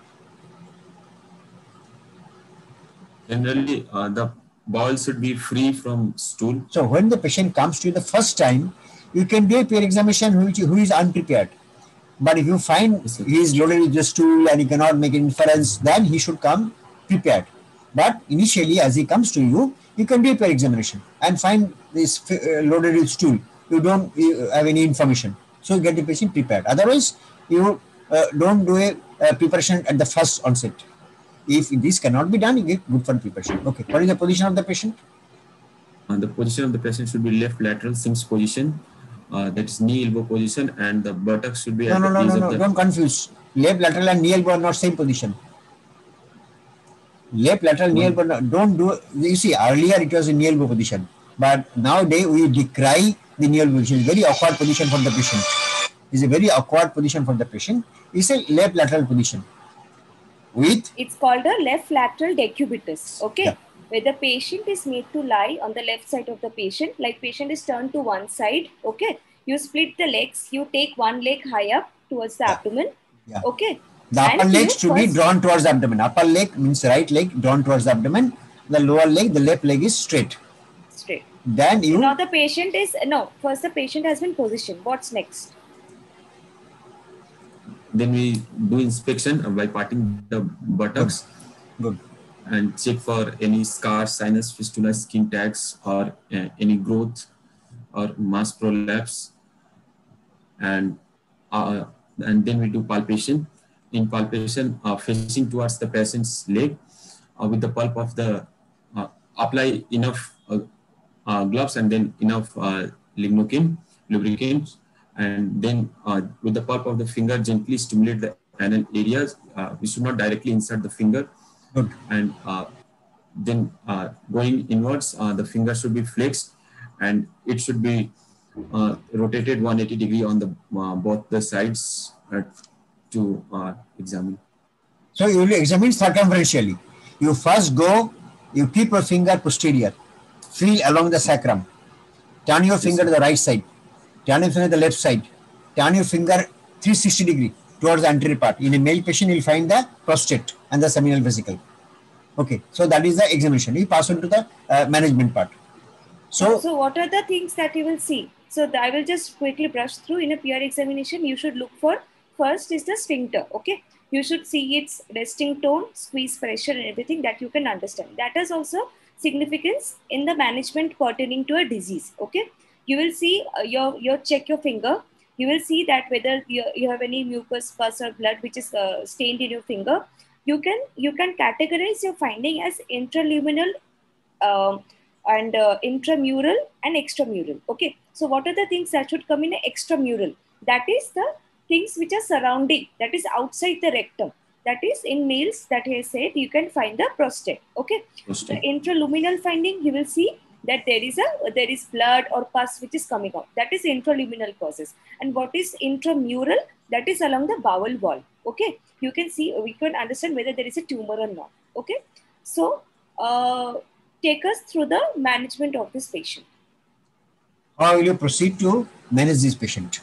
Generally, uh, the bowel should be free from stool. So when the patient comes to you the first time, you can do a P R examination which who is unprepared. But if you find yes, he is loaded with the stool and he cannot make an inference, then he should come prepared. But initially, as he comes to you, you can do a P R examination and find this uh, loaded with stool. You don't you have any information. So you get the patient prepared. Otherwise, you uh, don't do a uh, preparation at the first onset. If this cannot be done, you get good for preparation. Okay, what is the position of the patient? Uh, the position of the patient should be left lateral Sims position, uh, that is knee elbow position, and the buttocks should be No, at no, the no, base no, of no. the. Don't confuse. Left lateral and knee elbow are not same position. Left lateral knee elbow. No, don't do. You see, earlier it was a knee elbow position, but nowadays we decry the knee elbow position. Very awkward position for the patient. It's a very awkward position for the patient. It's a left lateral position. With It's called a left lateral decubitus. Okay. Yeah. Where the patient is made to lie on the left side of the patient, like patient is turned to one side. Okay. You split the legs. You take one leg high up towards the Yeah. abdomen. Yeah. Okay. The upper And leg you should be first- drawn towards the abdomen. Upper leg means right leg drawn towards the abdomen. The lower leg, the left leg is straight. straight. Then you Now the patient is no. First, the patient has been positioned. What's next? Then we do inspection by parting the buttocks good. and check for any scars, sinus, fistula, skin tags, or uh, any growth or mass prolapse, and uh, and then we do palpation. In palpation, uh, facing towards the patient's leg, uh, with the pulp of the uh, apply enough uh, uh, gloves and then enough uh, lignocaine lubricant, and then uh, with the pulp of the finger gently stimulate the anal areas. Uh, we should not directly insert the finger. Good. And uh, then uh, going inwards, uh, the finger should be flexed and it should be uh, rotated one hundred eighty degree on the uh, both the sides uh, to uh, examine. So you will examine circumferentially. You first go, you keep your finger posterior, feel along the sacrum, turn your finger to the right side, turn your finger to the left side, turn your finger three hundred sixty degree towards the anterior part. In a male patient, you will find the prostate and the seminal vesicle. Okay, so that is the examination. We pass on to the uh, management part. So, So what are the things that you will see? So I will just quickly brush through. In a P R examination, you should look for, first is the sphincter. Okay. You should see its resting tone, squeeze pressure and everything that you can understand. That has also significance in the management pertaining to a disease. Okay. You will see uh, your, your check your finger. You will see that whether you, you have any mucus, pus or blood which is uh, stained in your finger. You can, you can categorize your finding as intraluminal um, and uh, intramural and extramural. Okay. So what are the things that should come in an extramural? That is the things which are surrounding, that is outside the rectum. That is in males that I said, you can find the prostate. Okay. Prostate. The intraluminal finding, you will see that there is a, there is blood or pus which is coming out. That is intraluminal causes. And what is intramural? That is along the bowel wall. Okay. You can see, we can understand whether there is a tumor or not. Okay. So, uh, take us through the management of this patient. how will you proceed to manage this patient?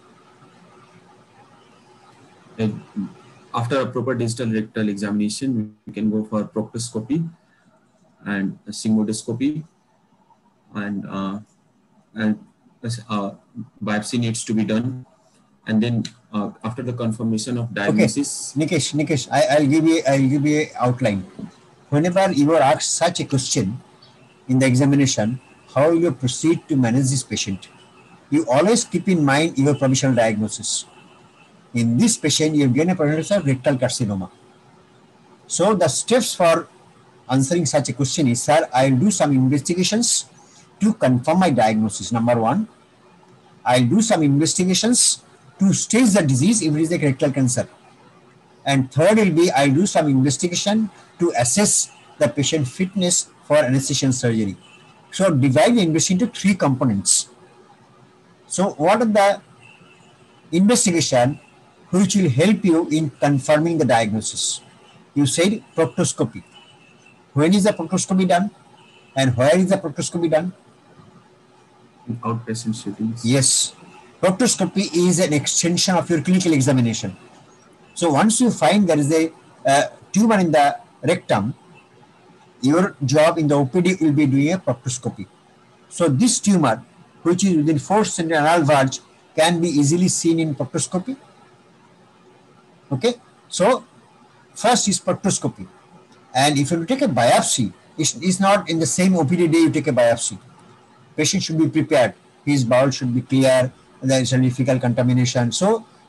And after a proper digital rectal examination, we can go for proctoscopy and sigmoidoscopy, and uh, and uh, biopsy needs to be done. And then uh, after the confirmation of diagnosis, Okay, Nikesh, Nikesh, I, I'll give you, I'll give you an outline. Whenever you are asked such a question in the examination, how will you proceed to manage this patient? You always keep in mind your provisional diagnosis. In this patient, you have given a prognosis of rectal carcinoma. So the steps for answering such a question is, sir, I will do some investigations to confirm my diagnosis. Number one, I'll do some investigations to stage the disease if it is a rectal cancer. And third will be, I'll do some investigation to assess the patient fitness for anesthesia and surgery. So divide the investigation into three components. So what are the investigation which will help you in confirming the diagnosis? You said proctoscopy. When is the proctoscopy done? And where is the proctoscopy done? in outpatient settings. Yes. Proctoscopy is an extension of your clinical examination. So once you find there is a uh, tumor in the rectum, your job in the O P D will be doing a proctoscopy. So this tumor, which is within four centimeter anal verge, can be easily seen in proctoscopy. Okay. So first is proctoscopy. And if you take a biopsy, it's, it's not in the same O P D day you take a biopsy. Patient should be prepared. His bowel should be clear. There is a fecal contamination. So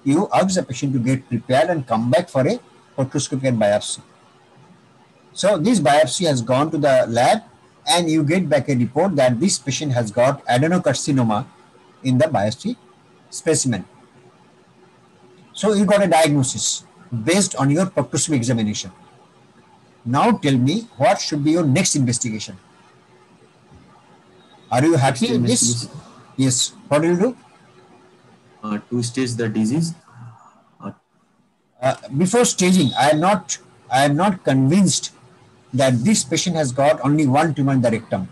you ask the patient to get prepared and come back for a proctoscopy and biopsy. So this biopsy has gone to the lab and you get back a report that this patient has got adenocarcinoma in the biopsy specimen. So you got a diagnosis based on your proctoscopy examination. Now tell me, what should be your next investigation? Are you happy with this? Yes. What will you do? Uh, to stage the disease. Uh, uh, before staging, I am not, I am not convinced that this patient has got only one tumor in the rectum.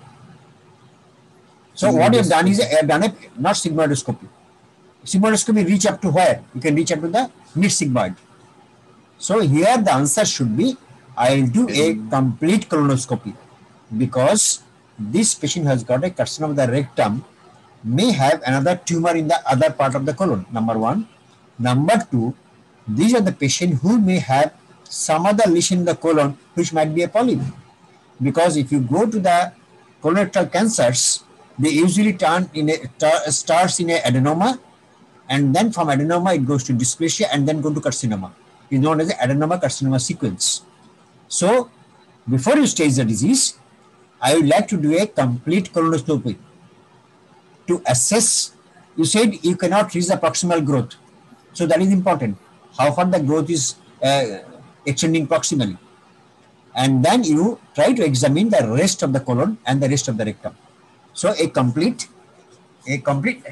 So what you have done is, you have done a not sigmoidoscopy. Sigmoidoscopy reach up to where? You can reach up to the mid-sigmoid. So here the answer should be, I will do a complete colonoscopy, because this patient has got a carcinoma of the rectum, may have another tumor in the other part of the colon, number one. Number two, these are the patients who may have some other lesion in the colon, which might be a polyp. Because if you go to the colorectal cancers, they usually turn in a, starts in a adenoma, and then from adenoma it goes to dysplasia and then go to carcinoma. It's known as the adenoma-carcinoma sequence. So before you stage the disease, I would like to do a complete colonoscopy to assess. You said you cannot reach the proximal growth. So that is important. How far the growth is uh, extending proximally. And then you try to examine the rest of the colon and the rest of the rectum. So a complete, a complete,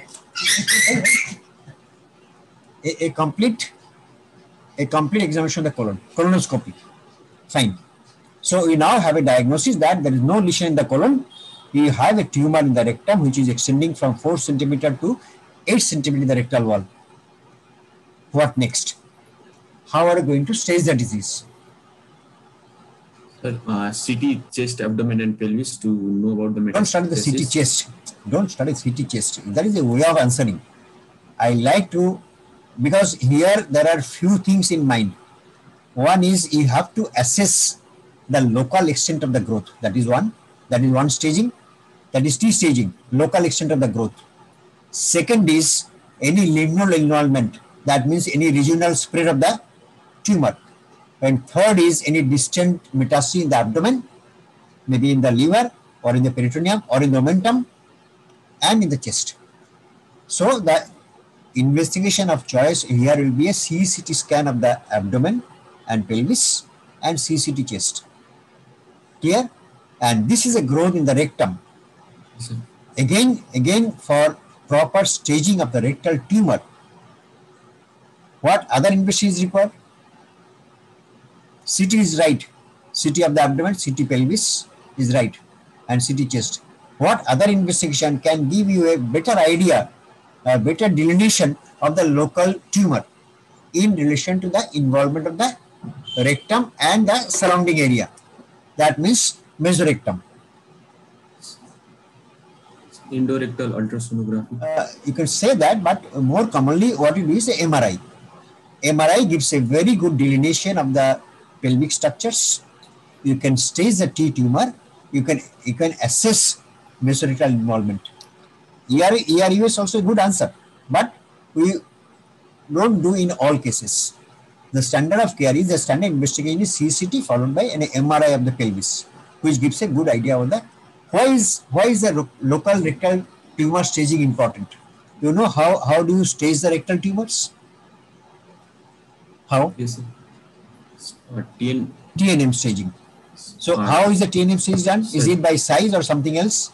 a, a complete, a complete examination of the colon, colonoscopy. Fine. So we now have a diagnosis that there is no lesion in the colon. We have a tumor in the rectum which is extending from four centimeter to eight centimeter in the rectal wall. What next? How are you going to stage the disease? Sir, uh, C T, chest, abdomen, and pelvis to know about the metastasis. Don't study the C T chest. Don't study C T chest. That is a way of answering. I like to, because here there are few things in mind. One is you have to assess the local extent of the growth. That is one. That is one staging. That is T staging, local extent of the growth. Second is any lymph node involvement. That means any regional spread of the tumor. And third is any distant metastasis in the abdomen, maybe in the liver or in the peritoneum or in the omentum and in the chest. So the investigation of choice here will be a C C T scan of the abdomen and pelvis and C C T chest. Clear? And this is a growth in the rectum. Yes, Again, again for proper staging of the rectal tumor, what other investigation is required? C T is right. C T of the abdomen, C T pelvis is right, and C T chest. What other investigation can give you a better idea, a better delineation of the local tumor in relation to the involvement of the rectum and the surrounding area? That means mesorectum. Endorectal ultrasonography. Uh, you can say that, but more commonly what you do is the M R I. M R I gives a very good delineation of the pelvic structures. You can stage the T tumor. You can you can assess mesorectal involvement. E R U is also a good answer, but we don't do in all cases. The standard of care is the standard investigation is C C T followed by an M R I of the pelvis, which gives a good idea of the why is why is the ro- local rectal tumor staging important. You know how how do you stage the rectal tumors? How? Yes, sir. Uh, T N. T N M staging. So Uh, how is the T N M stage done? Is sir. it by size or something else?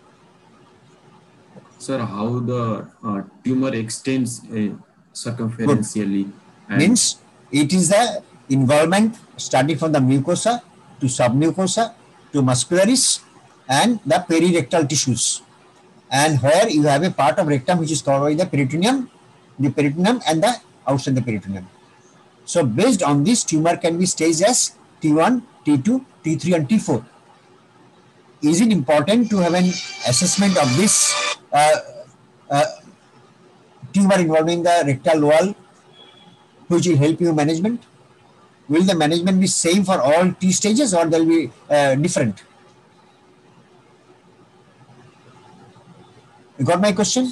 Sir, how the uh, tumor extends uh, circumferentially. And Means it is the involvement starting from the mucosa to submucosa to muscularis and the perirectal tissues. And where you have a part of rectum which is covered by the peritoneum, the peritoneum and the outside the peritoneum. So based on this, tumor can be staged as T one, T two, T three and T four. Is it important to have an assessment of this uh, uh, tumor involving the rectal wall, which will help you management? Will the management be same for all T stages or there will be uh, different? You got my question?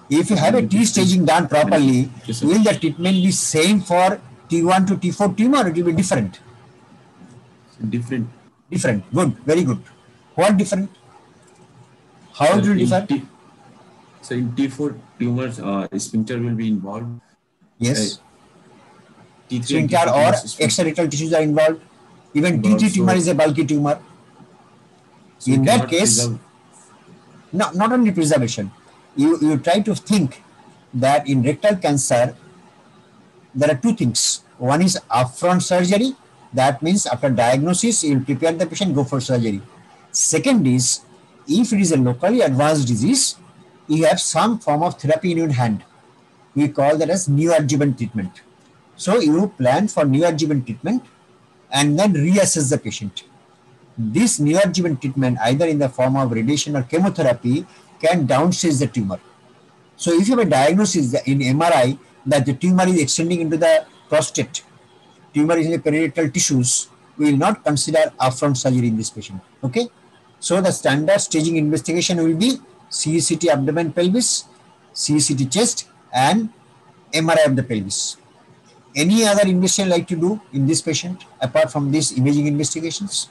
If you have a T staging done properly, Yes, will the treatment be same for T one to T four tumor, or it will be different? Different. Different. Good. Very good. What different? How it will differ? T, so in T four tumors, uh, sphincter will be involved. Yes. Uh, T three sphincter or extrarectal tissues are involved. Even T three so tumor is a bulky tumor. So in that case, no, not only preservation, you, you try to think that in rectal cancer, there are two things. One is upfront surgery. That means after diagnosis, you will prepare the patient, go for surgery. Second is, if it is a locally advanced disease, you have some form of therapy in your hand. We call that as neoadjuvant treatment. So you plan for neoadjuvant treatment and then reassess the patient. This neoadjuvant treatment, either in the form of radiation or chemotherapy, can downstage the tumor. So if you have a diagnosis in M R I that the tumor is extending into the prostate, tumor is in the perirectal tissues, we will not consider upfront surgery in this patient. Okay. So the standard staging investigation will be C E C T abdomen pelvis, C E C T chest, and M R I of the pelvis. Any other investigation like to do in this patient apart from these imaging investigations?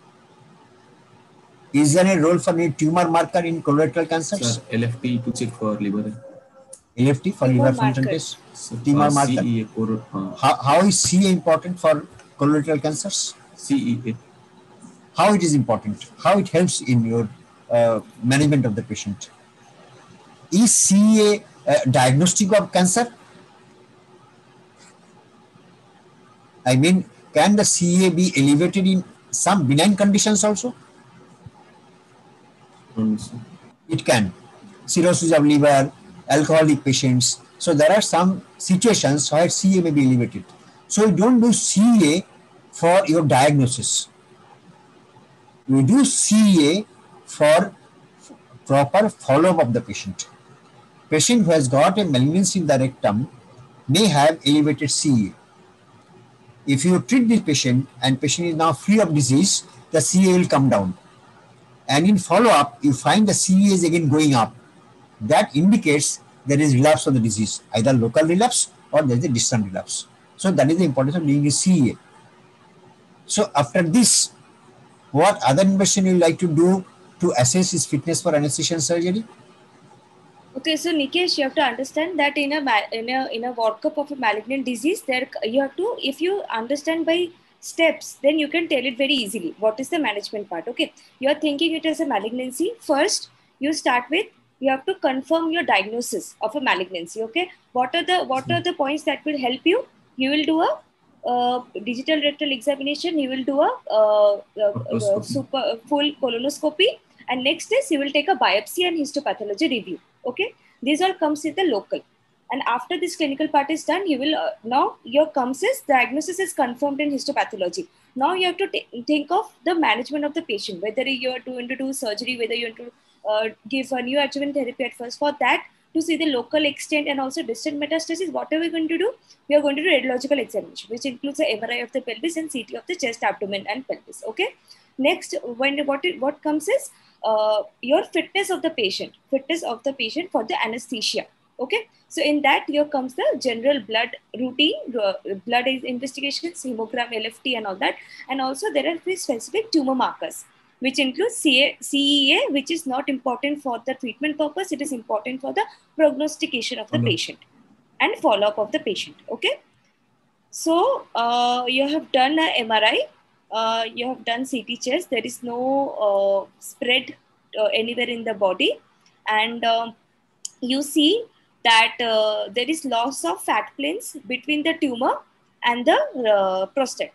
Is there a role for a tumor marker in colorectal cancers? Sir, L F T to check for liver. L F T for Tumor liver function marker. test. So, Tumor uh, marker. C E A, uh, how, how is C E A important for colorectal cancers? C E A. How it is important? How it helps in your uh, management of the patient? Is C E A uh, diagnostic of cancer? I mean, can the C E A be elevated in some benign conditions also? It can. Cirrhosis of liver, alcoholic patients. So there are some situations where C E A may be elevated. So you don't do C E A for your diagnosis. You do C E A for proper follow-up of the patient. Patient who has got a malignancy in the rectum may have elevated C E A. If you treat this patient and patient is now free of disease, the C E A will come down. And in follow-up, you find the C E A is again going up. That indicates there is relapse of the disease, either local relapse or there is a distant relapse. So that is the importance of doing a C E A. So after this, what other investigation you like to do to assess his fitness for anesthesia surgery? Okay, so Nikesh, you have to understand that in a in a in a workup of a malignant disease, there you have to, if you understand by steps, then you can tell it very easily. What is the management part? Okay, you are thinking it as a malignancy. First, you start with, you have to confirm your diagnosis of a malignancy. Okay, what are the what are the points that will help you? You will do a uh, digital rectal examination. You will do a uh, uh, uh, super full colonoscopy, and next is you will take a biopsy and histopathology review. Okay, these all comes in the local. And after this clinical part is done, you will uh, now your comes is diagnosis is confirmed in histopathology. Now you have to think of the management of the patient, whether you are going to do surgery, whether you want to uh, give a neoadjuvant therapy at first. For that, to see the local extent and also distant metastasis, what are we going to do? We are going to do radiological examination, which includes a M R I of the pelvis and C T of the chest, abdomen, and pelvis. Okay. Next, when what it, what comes is uh, your fitness of the patient, fitness of the patient for the anesthesia. Okay, so in that here comes the general blood routine, uh, blood investigations, hemogram, L F T, and all that, and also there are three specific tumor markers, which includes C E A, which is not important for the treatment purpose. It is important for the prognostication of the patient and follow-up of the patient. Okay, so uh, you have done a M R I. Uh, you have done C T chest. There is no uh, spread uh, anywhere in the body, and um, you see that uh, there is loss of fat planes between the tumor and the uh, prostate.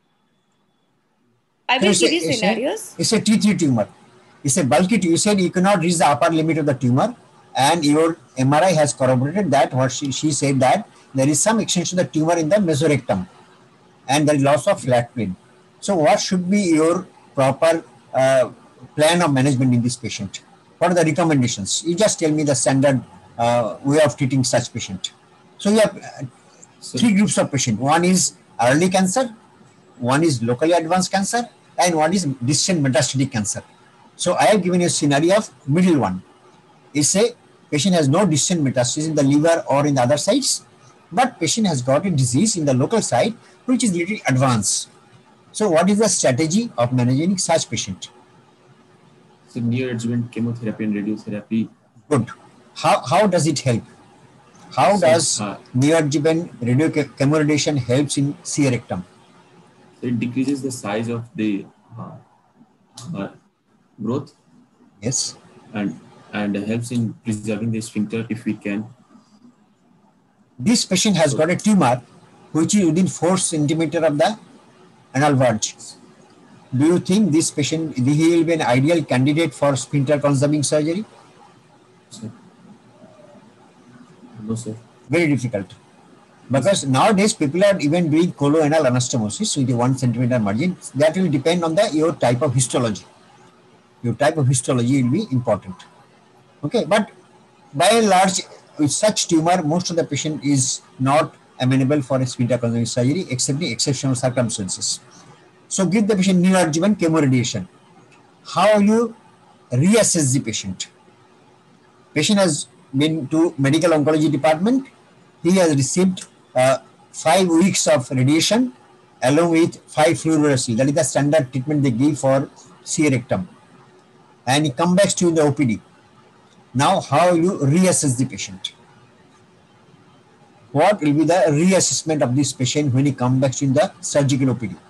I will so give you it's scenarios. A, it's a T three tumor. It's a bulky tumor. You said you cannot reach the upper limit of the tumor, and your M R I has corroborated that. What she, she said that there is some extension of the tumor in the mesorectum, and there is loss of fat plane. So what should be your proper uh, plan of management in this patient? What are the recommendations? You just tell me the standard uh, way of treating such patient. So you have uh, three groups of patient. One is early cancer, one is locally advanced cancer, and one is distant metastatic cancer. So I have given you a scenario of middle one. It's a Patient has no distant metastasis in the liver or in the other sites, but patient has got a disease in the local site which is little advanced. So what is the strategy of managing such patient? So neoadjuvant chemotherapy and radiotherapy. Good. How, how does it help? How So, does uh, neoadjuvant radio chemoradiation helps in C rectum? So it decreases the size of the uh, uh, growth. Yes. And and helps in preserving the sphincter if we can. This patient has got a tumor which is within four centimeter of the anal verge. Do you think this patient, he will be an ideal candidate for sphincter conserving surgery? Sir. No, sir. Very difficult. Because yes, nowadays people are even doing coloanal anastomosis with a one centimeter margin. That will depend on the your type of histology. Your type of histology will be important. Okay, but by and large, with such tumor, most of the patient is not amenable for a sphincter conserving surgery except in exceptional circumstances. So give the patient neoadjuvant chemoradiation. How you reassess the patient? Patient has been to medical oncology department. He has received uh, five weeks of radiation along with five fluorouracil. That is the standard treatment they give for C rectum. And he comes back to the O P D. Now, how you reassess the patient? What will be the reassessment of this patient when he comes back in the surgical O P D?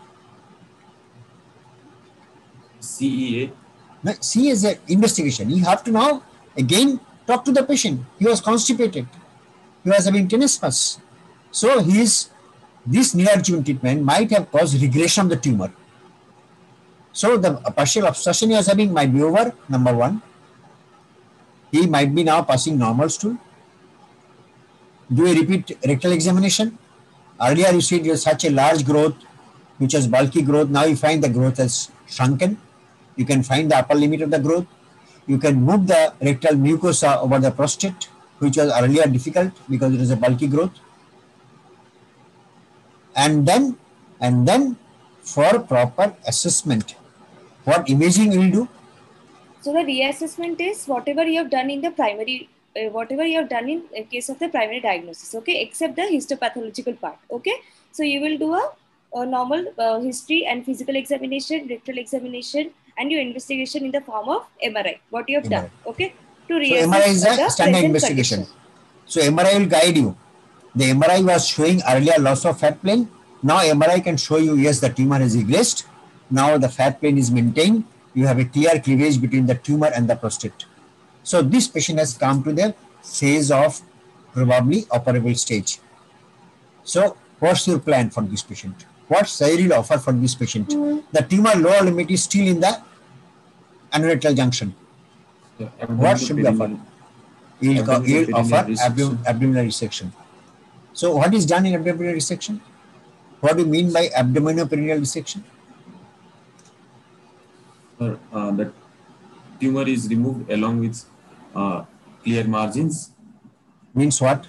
C E A. No, C is an investigation. You have to now again talk to the patient. He was constipated. He was having tenesmus. So his this neoadjuvant treatment might have caused regression of the tumor. So the partial obstruction he was having might be over, number one. He might be now passing normal stool. Do a repeat rectal examination. Earlier you said you have such a large growth, which was bulky growth. Now you find the growth has shrunken. You can find the upper limit of the growth. You can move the rectal mucosa over the prostate, which was earlier difficult because it is a bulky growth. And then, and then for proper assessment, what imaging will do? So the reassessment is whatever you have done in the primary, uh, whatever you have done in, in case of the primary diagnosis, okay, except the histopathological part, okay. So you will do a, a normal uh, history and physical examination, rectal examination, and your investigation in the form of M R I, what you have M R I. done, okay. To So reassess M R I is a the standard present investigation. condition. So M R I will guide you. The M R I was showing earlier loss of fat plane. Now M R I can show you, yes, the tumor has regressed. Now the fat plane is maintained. You have a clear cleavage between the tumor and the prostate. So this patient has come to the phase of probably operable stage. So what's your plan for this patient? What surgery will offer for this patient? Mm. The tumor lower limit is still in the anorectal junction. So what should be offered? You'll, you'll offer abdom abdominal resection. So what is done in abdominal resection? What do you mean by abdominoperineal resection? Sir, uh, the tumor is removed along with uh, clear margins. Means what?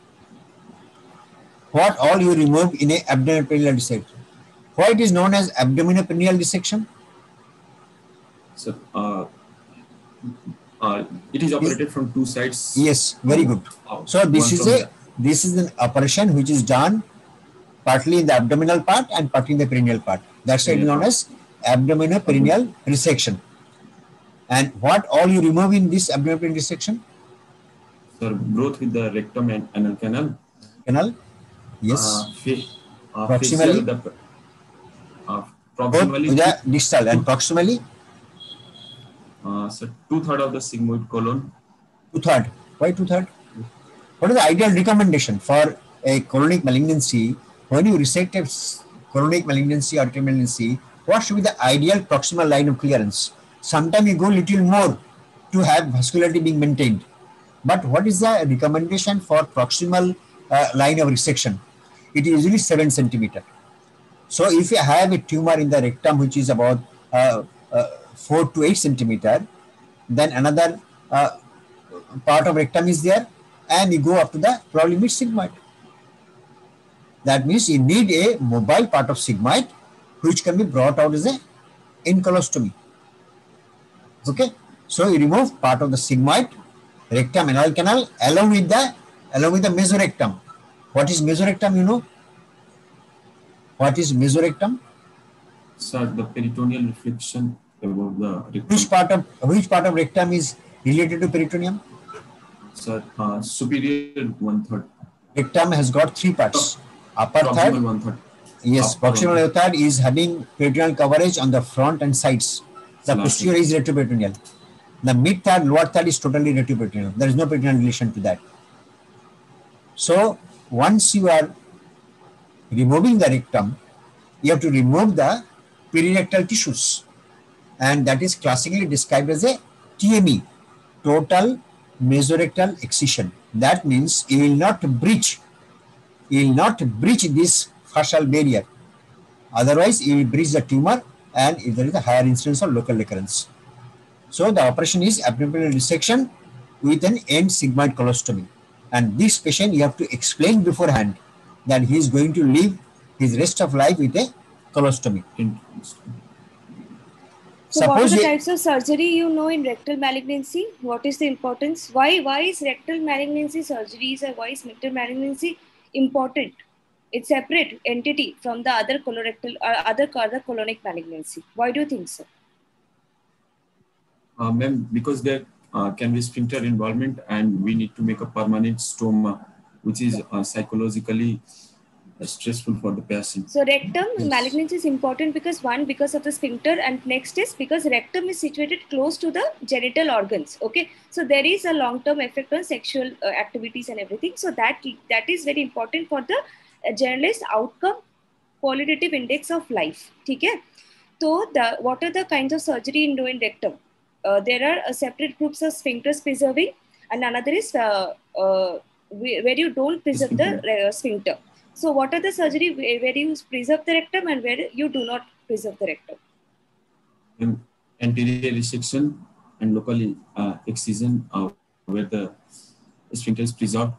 What all you remove in a abdominoperineal dissection? Why it is known as abdominoperineal dissection? So, uh, uh, it is operated yes. from two sides. Yes, very good. Uh, so this is a the, this is an operation which is done partly in the abdominal part and partly in the perineal part. That's why it is known as abdominoperineal resection. And what all you remove in this abdominoperineal resection? Sir, growth with the rectum and anal canal. Canal? Yes. Uh, uh, proximally? The, uh, proximally. Both the distal and proximally? Uh, so two-thirds of the sigmoid colon. Two-thirds. Why two-thirds? What is the ideal recommendation for a colonic malignancy? When you resect a colonic malignancy or arterial malignancy, what should be the ideal proximal line of clearance? Sometimes you go little more to have vascularity being maintained. But what is the recommendation for proximal uh, line of resection? It is usually seven centimeter. So if you have a tumor in the rectum which is about uh, uh, four to eight centimeter, then another uh, part of rectum is there, and you go up to the probably mid sigmoid. That means you need a mobile part of sigmoid which can be brought out as a in colostomy. Okay, so you remove part of the sigmoid rectum, anal canal, along with the along with the mesorectum. What is mesorectum? You know? What is mesorectum? Sir, the peritoneal reflection above the rectum. Which part of which part of rectum is related to peritoneum? Sir, uh, superior one third. Rectum has got three parts. Upper Proximal third. one third. Yes, Upper proximal one third is having peritoneal coverage on the front and sides. The Last posterior is retroperitoneal. The mid third, lower third is totally retroperitoneal. There is no peritoneal relation to that. So once you are removing the rectum, you have to remove the perirectal tissues, and that is classically described as a T M E, total mesorectal excision. That means you will not breach, you will not breach this fascial barrier. Otherwise, you will breach the tumor, and if there is a higher incidence of local recurrence. So the operation is abdominal resection with an end sigmoid colostomy. And this patient, you have to explain beforehand that he is going to live his rest of life with a colostomy. So what are Suppose the a- types of surgery you know in rectal malignancy? What is the importance? Why why is rectal malignancy surgeries or why is rectal malignancy important? It's separate entity from the other colorectal or other, other colonic malignancy. Why do you think so? Uh, Ma'am, because there uh, can be sphincter involvement and we need to make a permanent stoma, which is uh, psychologically uh, stressful for the patient. So rectum Yes. malignancy is important because one, because of the sphincter, and next is because rectum is situated close to the genital organs. Okay, so there is a long-term effect on sexual uh, activities and everything. So that that is very important for the uh, generalized outcome qualitative index of life. Okay, so the what are the kinds of surgery in doing rectum? Uh, there are uh, separate groups of sphincters preserving, and another is uh, uh, where you don't preserve the uh, sphincter. So what are the surgery where, where you preserve the rectum and where you do not preserve the rectum? And anterior resection and local uh, excision uh, where the sphincter is preserved,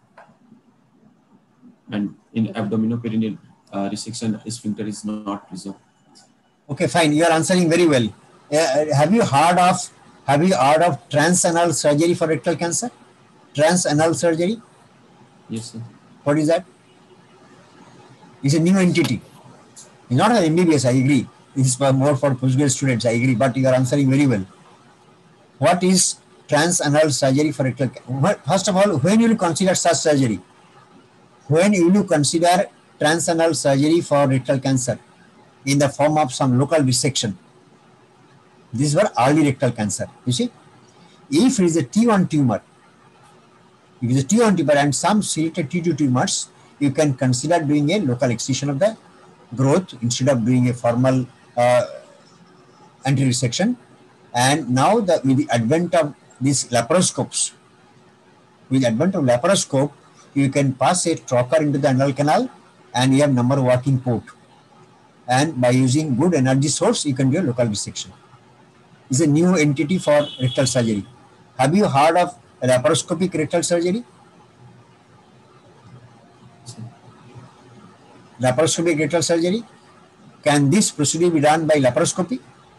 and in abdominoperineal uh, resection sphincter is not preserved. Okay, fine. You are answering very well. Uh, have you heard of have you heard of transanal surgery for rectal cancer? Transanal surgery. Yes, sir. What is that? It's a new entity. It's not an M B B S. I agree. It's for more for postgraduate students. I agree. But you are answering very well. What is transanal surgery for rectal cancer? First of all, when will you consider such surgery? When will you consider transanal surgery for rectal cancer? In the form of some local resection. These were early rectal cancer. You see, if it is a T one tumor, if it is a T one tumor and some selected T two tumors, you can consider doing a local excision of the growth instead of doing a formal uh, anterior resection. And now, the, with the advent of these laparoscopes, with the advent of laparoscope, you can pass a trocar into the anal canal, and you have number working port. And by using good energy source, you can do a local resection. It's a new entity for rectal surgery. Have you heard of laparoscopic rectal surgery? Laparoscopic rectal surgery? Can this procedure be done by laparoscopy?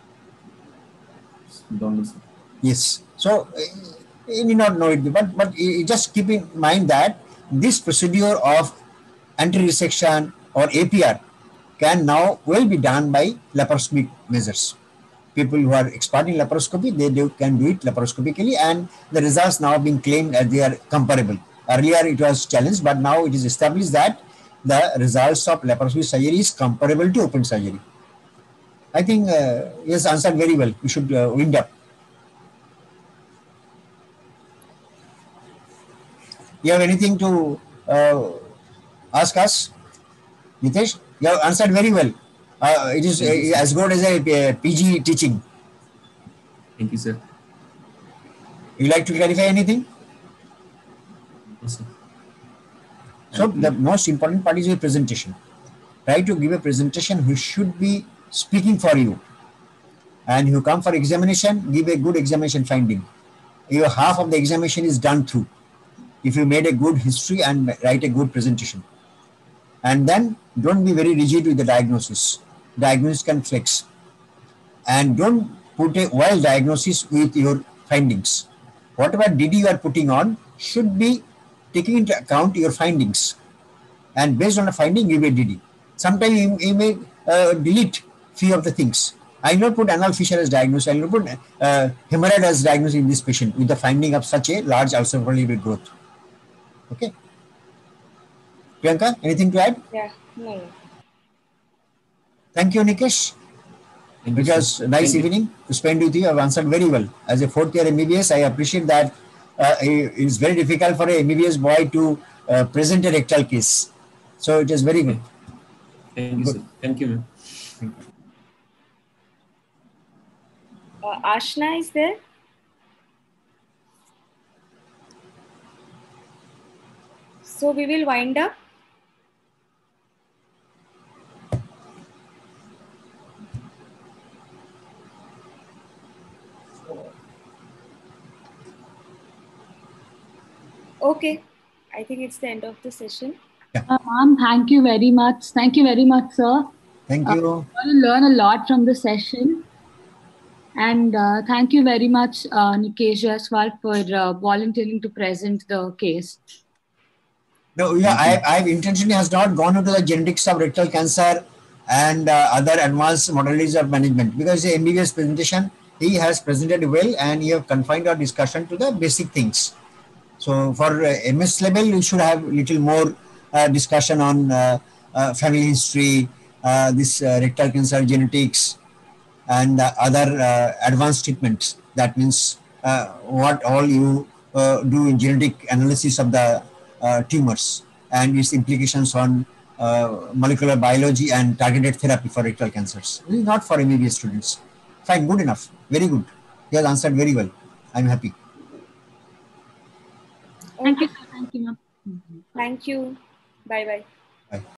Don't listen. Yes. So you need not know it, but but you just keep in mind that this procedure of anterior resection or A P R can now well be done by laparoscopic measures. People who are expert in laparoscopy, they do, can do it laparoscopically, and the results now being claimed as they are comparable. Earlier it was challenged, but now it is established that the results of laparoscopic surgery is comparable to open surgery. I think uh, he has answered very well. We should uh, wind up. You have anything to uh, ask us, Nitesh? You have answered very well. Uh, it is uh, as good as a, a P G teaching. Thank you, sir. You like to clarify anything? Yes, sir. So the most important part is your presentation. Try to give a presentation which should be speaking for you. And you come for examination, give a good examination finding. Your half of the examination is done through. If you made a good history and write a good presentation. And then don't be very rigid with the diagnosis. Diagnosis can flex. And don't put a wild diagnosis with your findings. whatever D D you are putting on should be taking into account your findings, and based on the finding you may D D. Sometimes you, you may uh, delete few of the things. I will not put anal fissure as diagnosis. I will not put uh, hemorrhoid as diagnosis in this patient with the finding of such a large ulcer growth. Okay. Priyanka, anything to add? Yeah, no. Thank you, Nikesh. Thank you, It was sir. a nice Thank you. evening to spend with you. You have answered very well. As a fourth year M B B S, I appreciate that uh, it is very difficult for a M B B S boy to uh, present a rectal case. So it is very good. Thank you, Good. sir. Thank you, ma'am. Uh, Ashna is there? So we will wind up. Okay, I think it's the end of the session. Uh, ma'am, thank you very much. Thank you very much, sir. Thank Uh, you. I'm going to learn a lot from the session. And uh, thank you very much, uh, Nikesh Jaiswal, for uh, volunteering to present the case. No, yeah, I, I've intentionally has not gone into the genetics of rectal cancer and uh, other advanced modalities of management, because the M B B S presentation, he has presented well and he have confined our discussion to the basic things. So for uh, M S level, you should have little more uh, discussion on uh, uh, family history, uh, this uh, rectal cancer genetics, and uh, other uh, advanced treatments. That means uh, what all you uh, do in genetic analysis of the uh, tumors and its implications on uh, molecular biology and targeted therapy for rectal cancers. This is not for M B B S students. Fine, good enough, very good. He has answered very well. I'm happy. Thank you, sir. Thank you, ma'am. Thank you. Bye bye. Bye.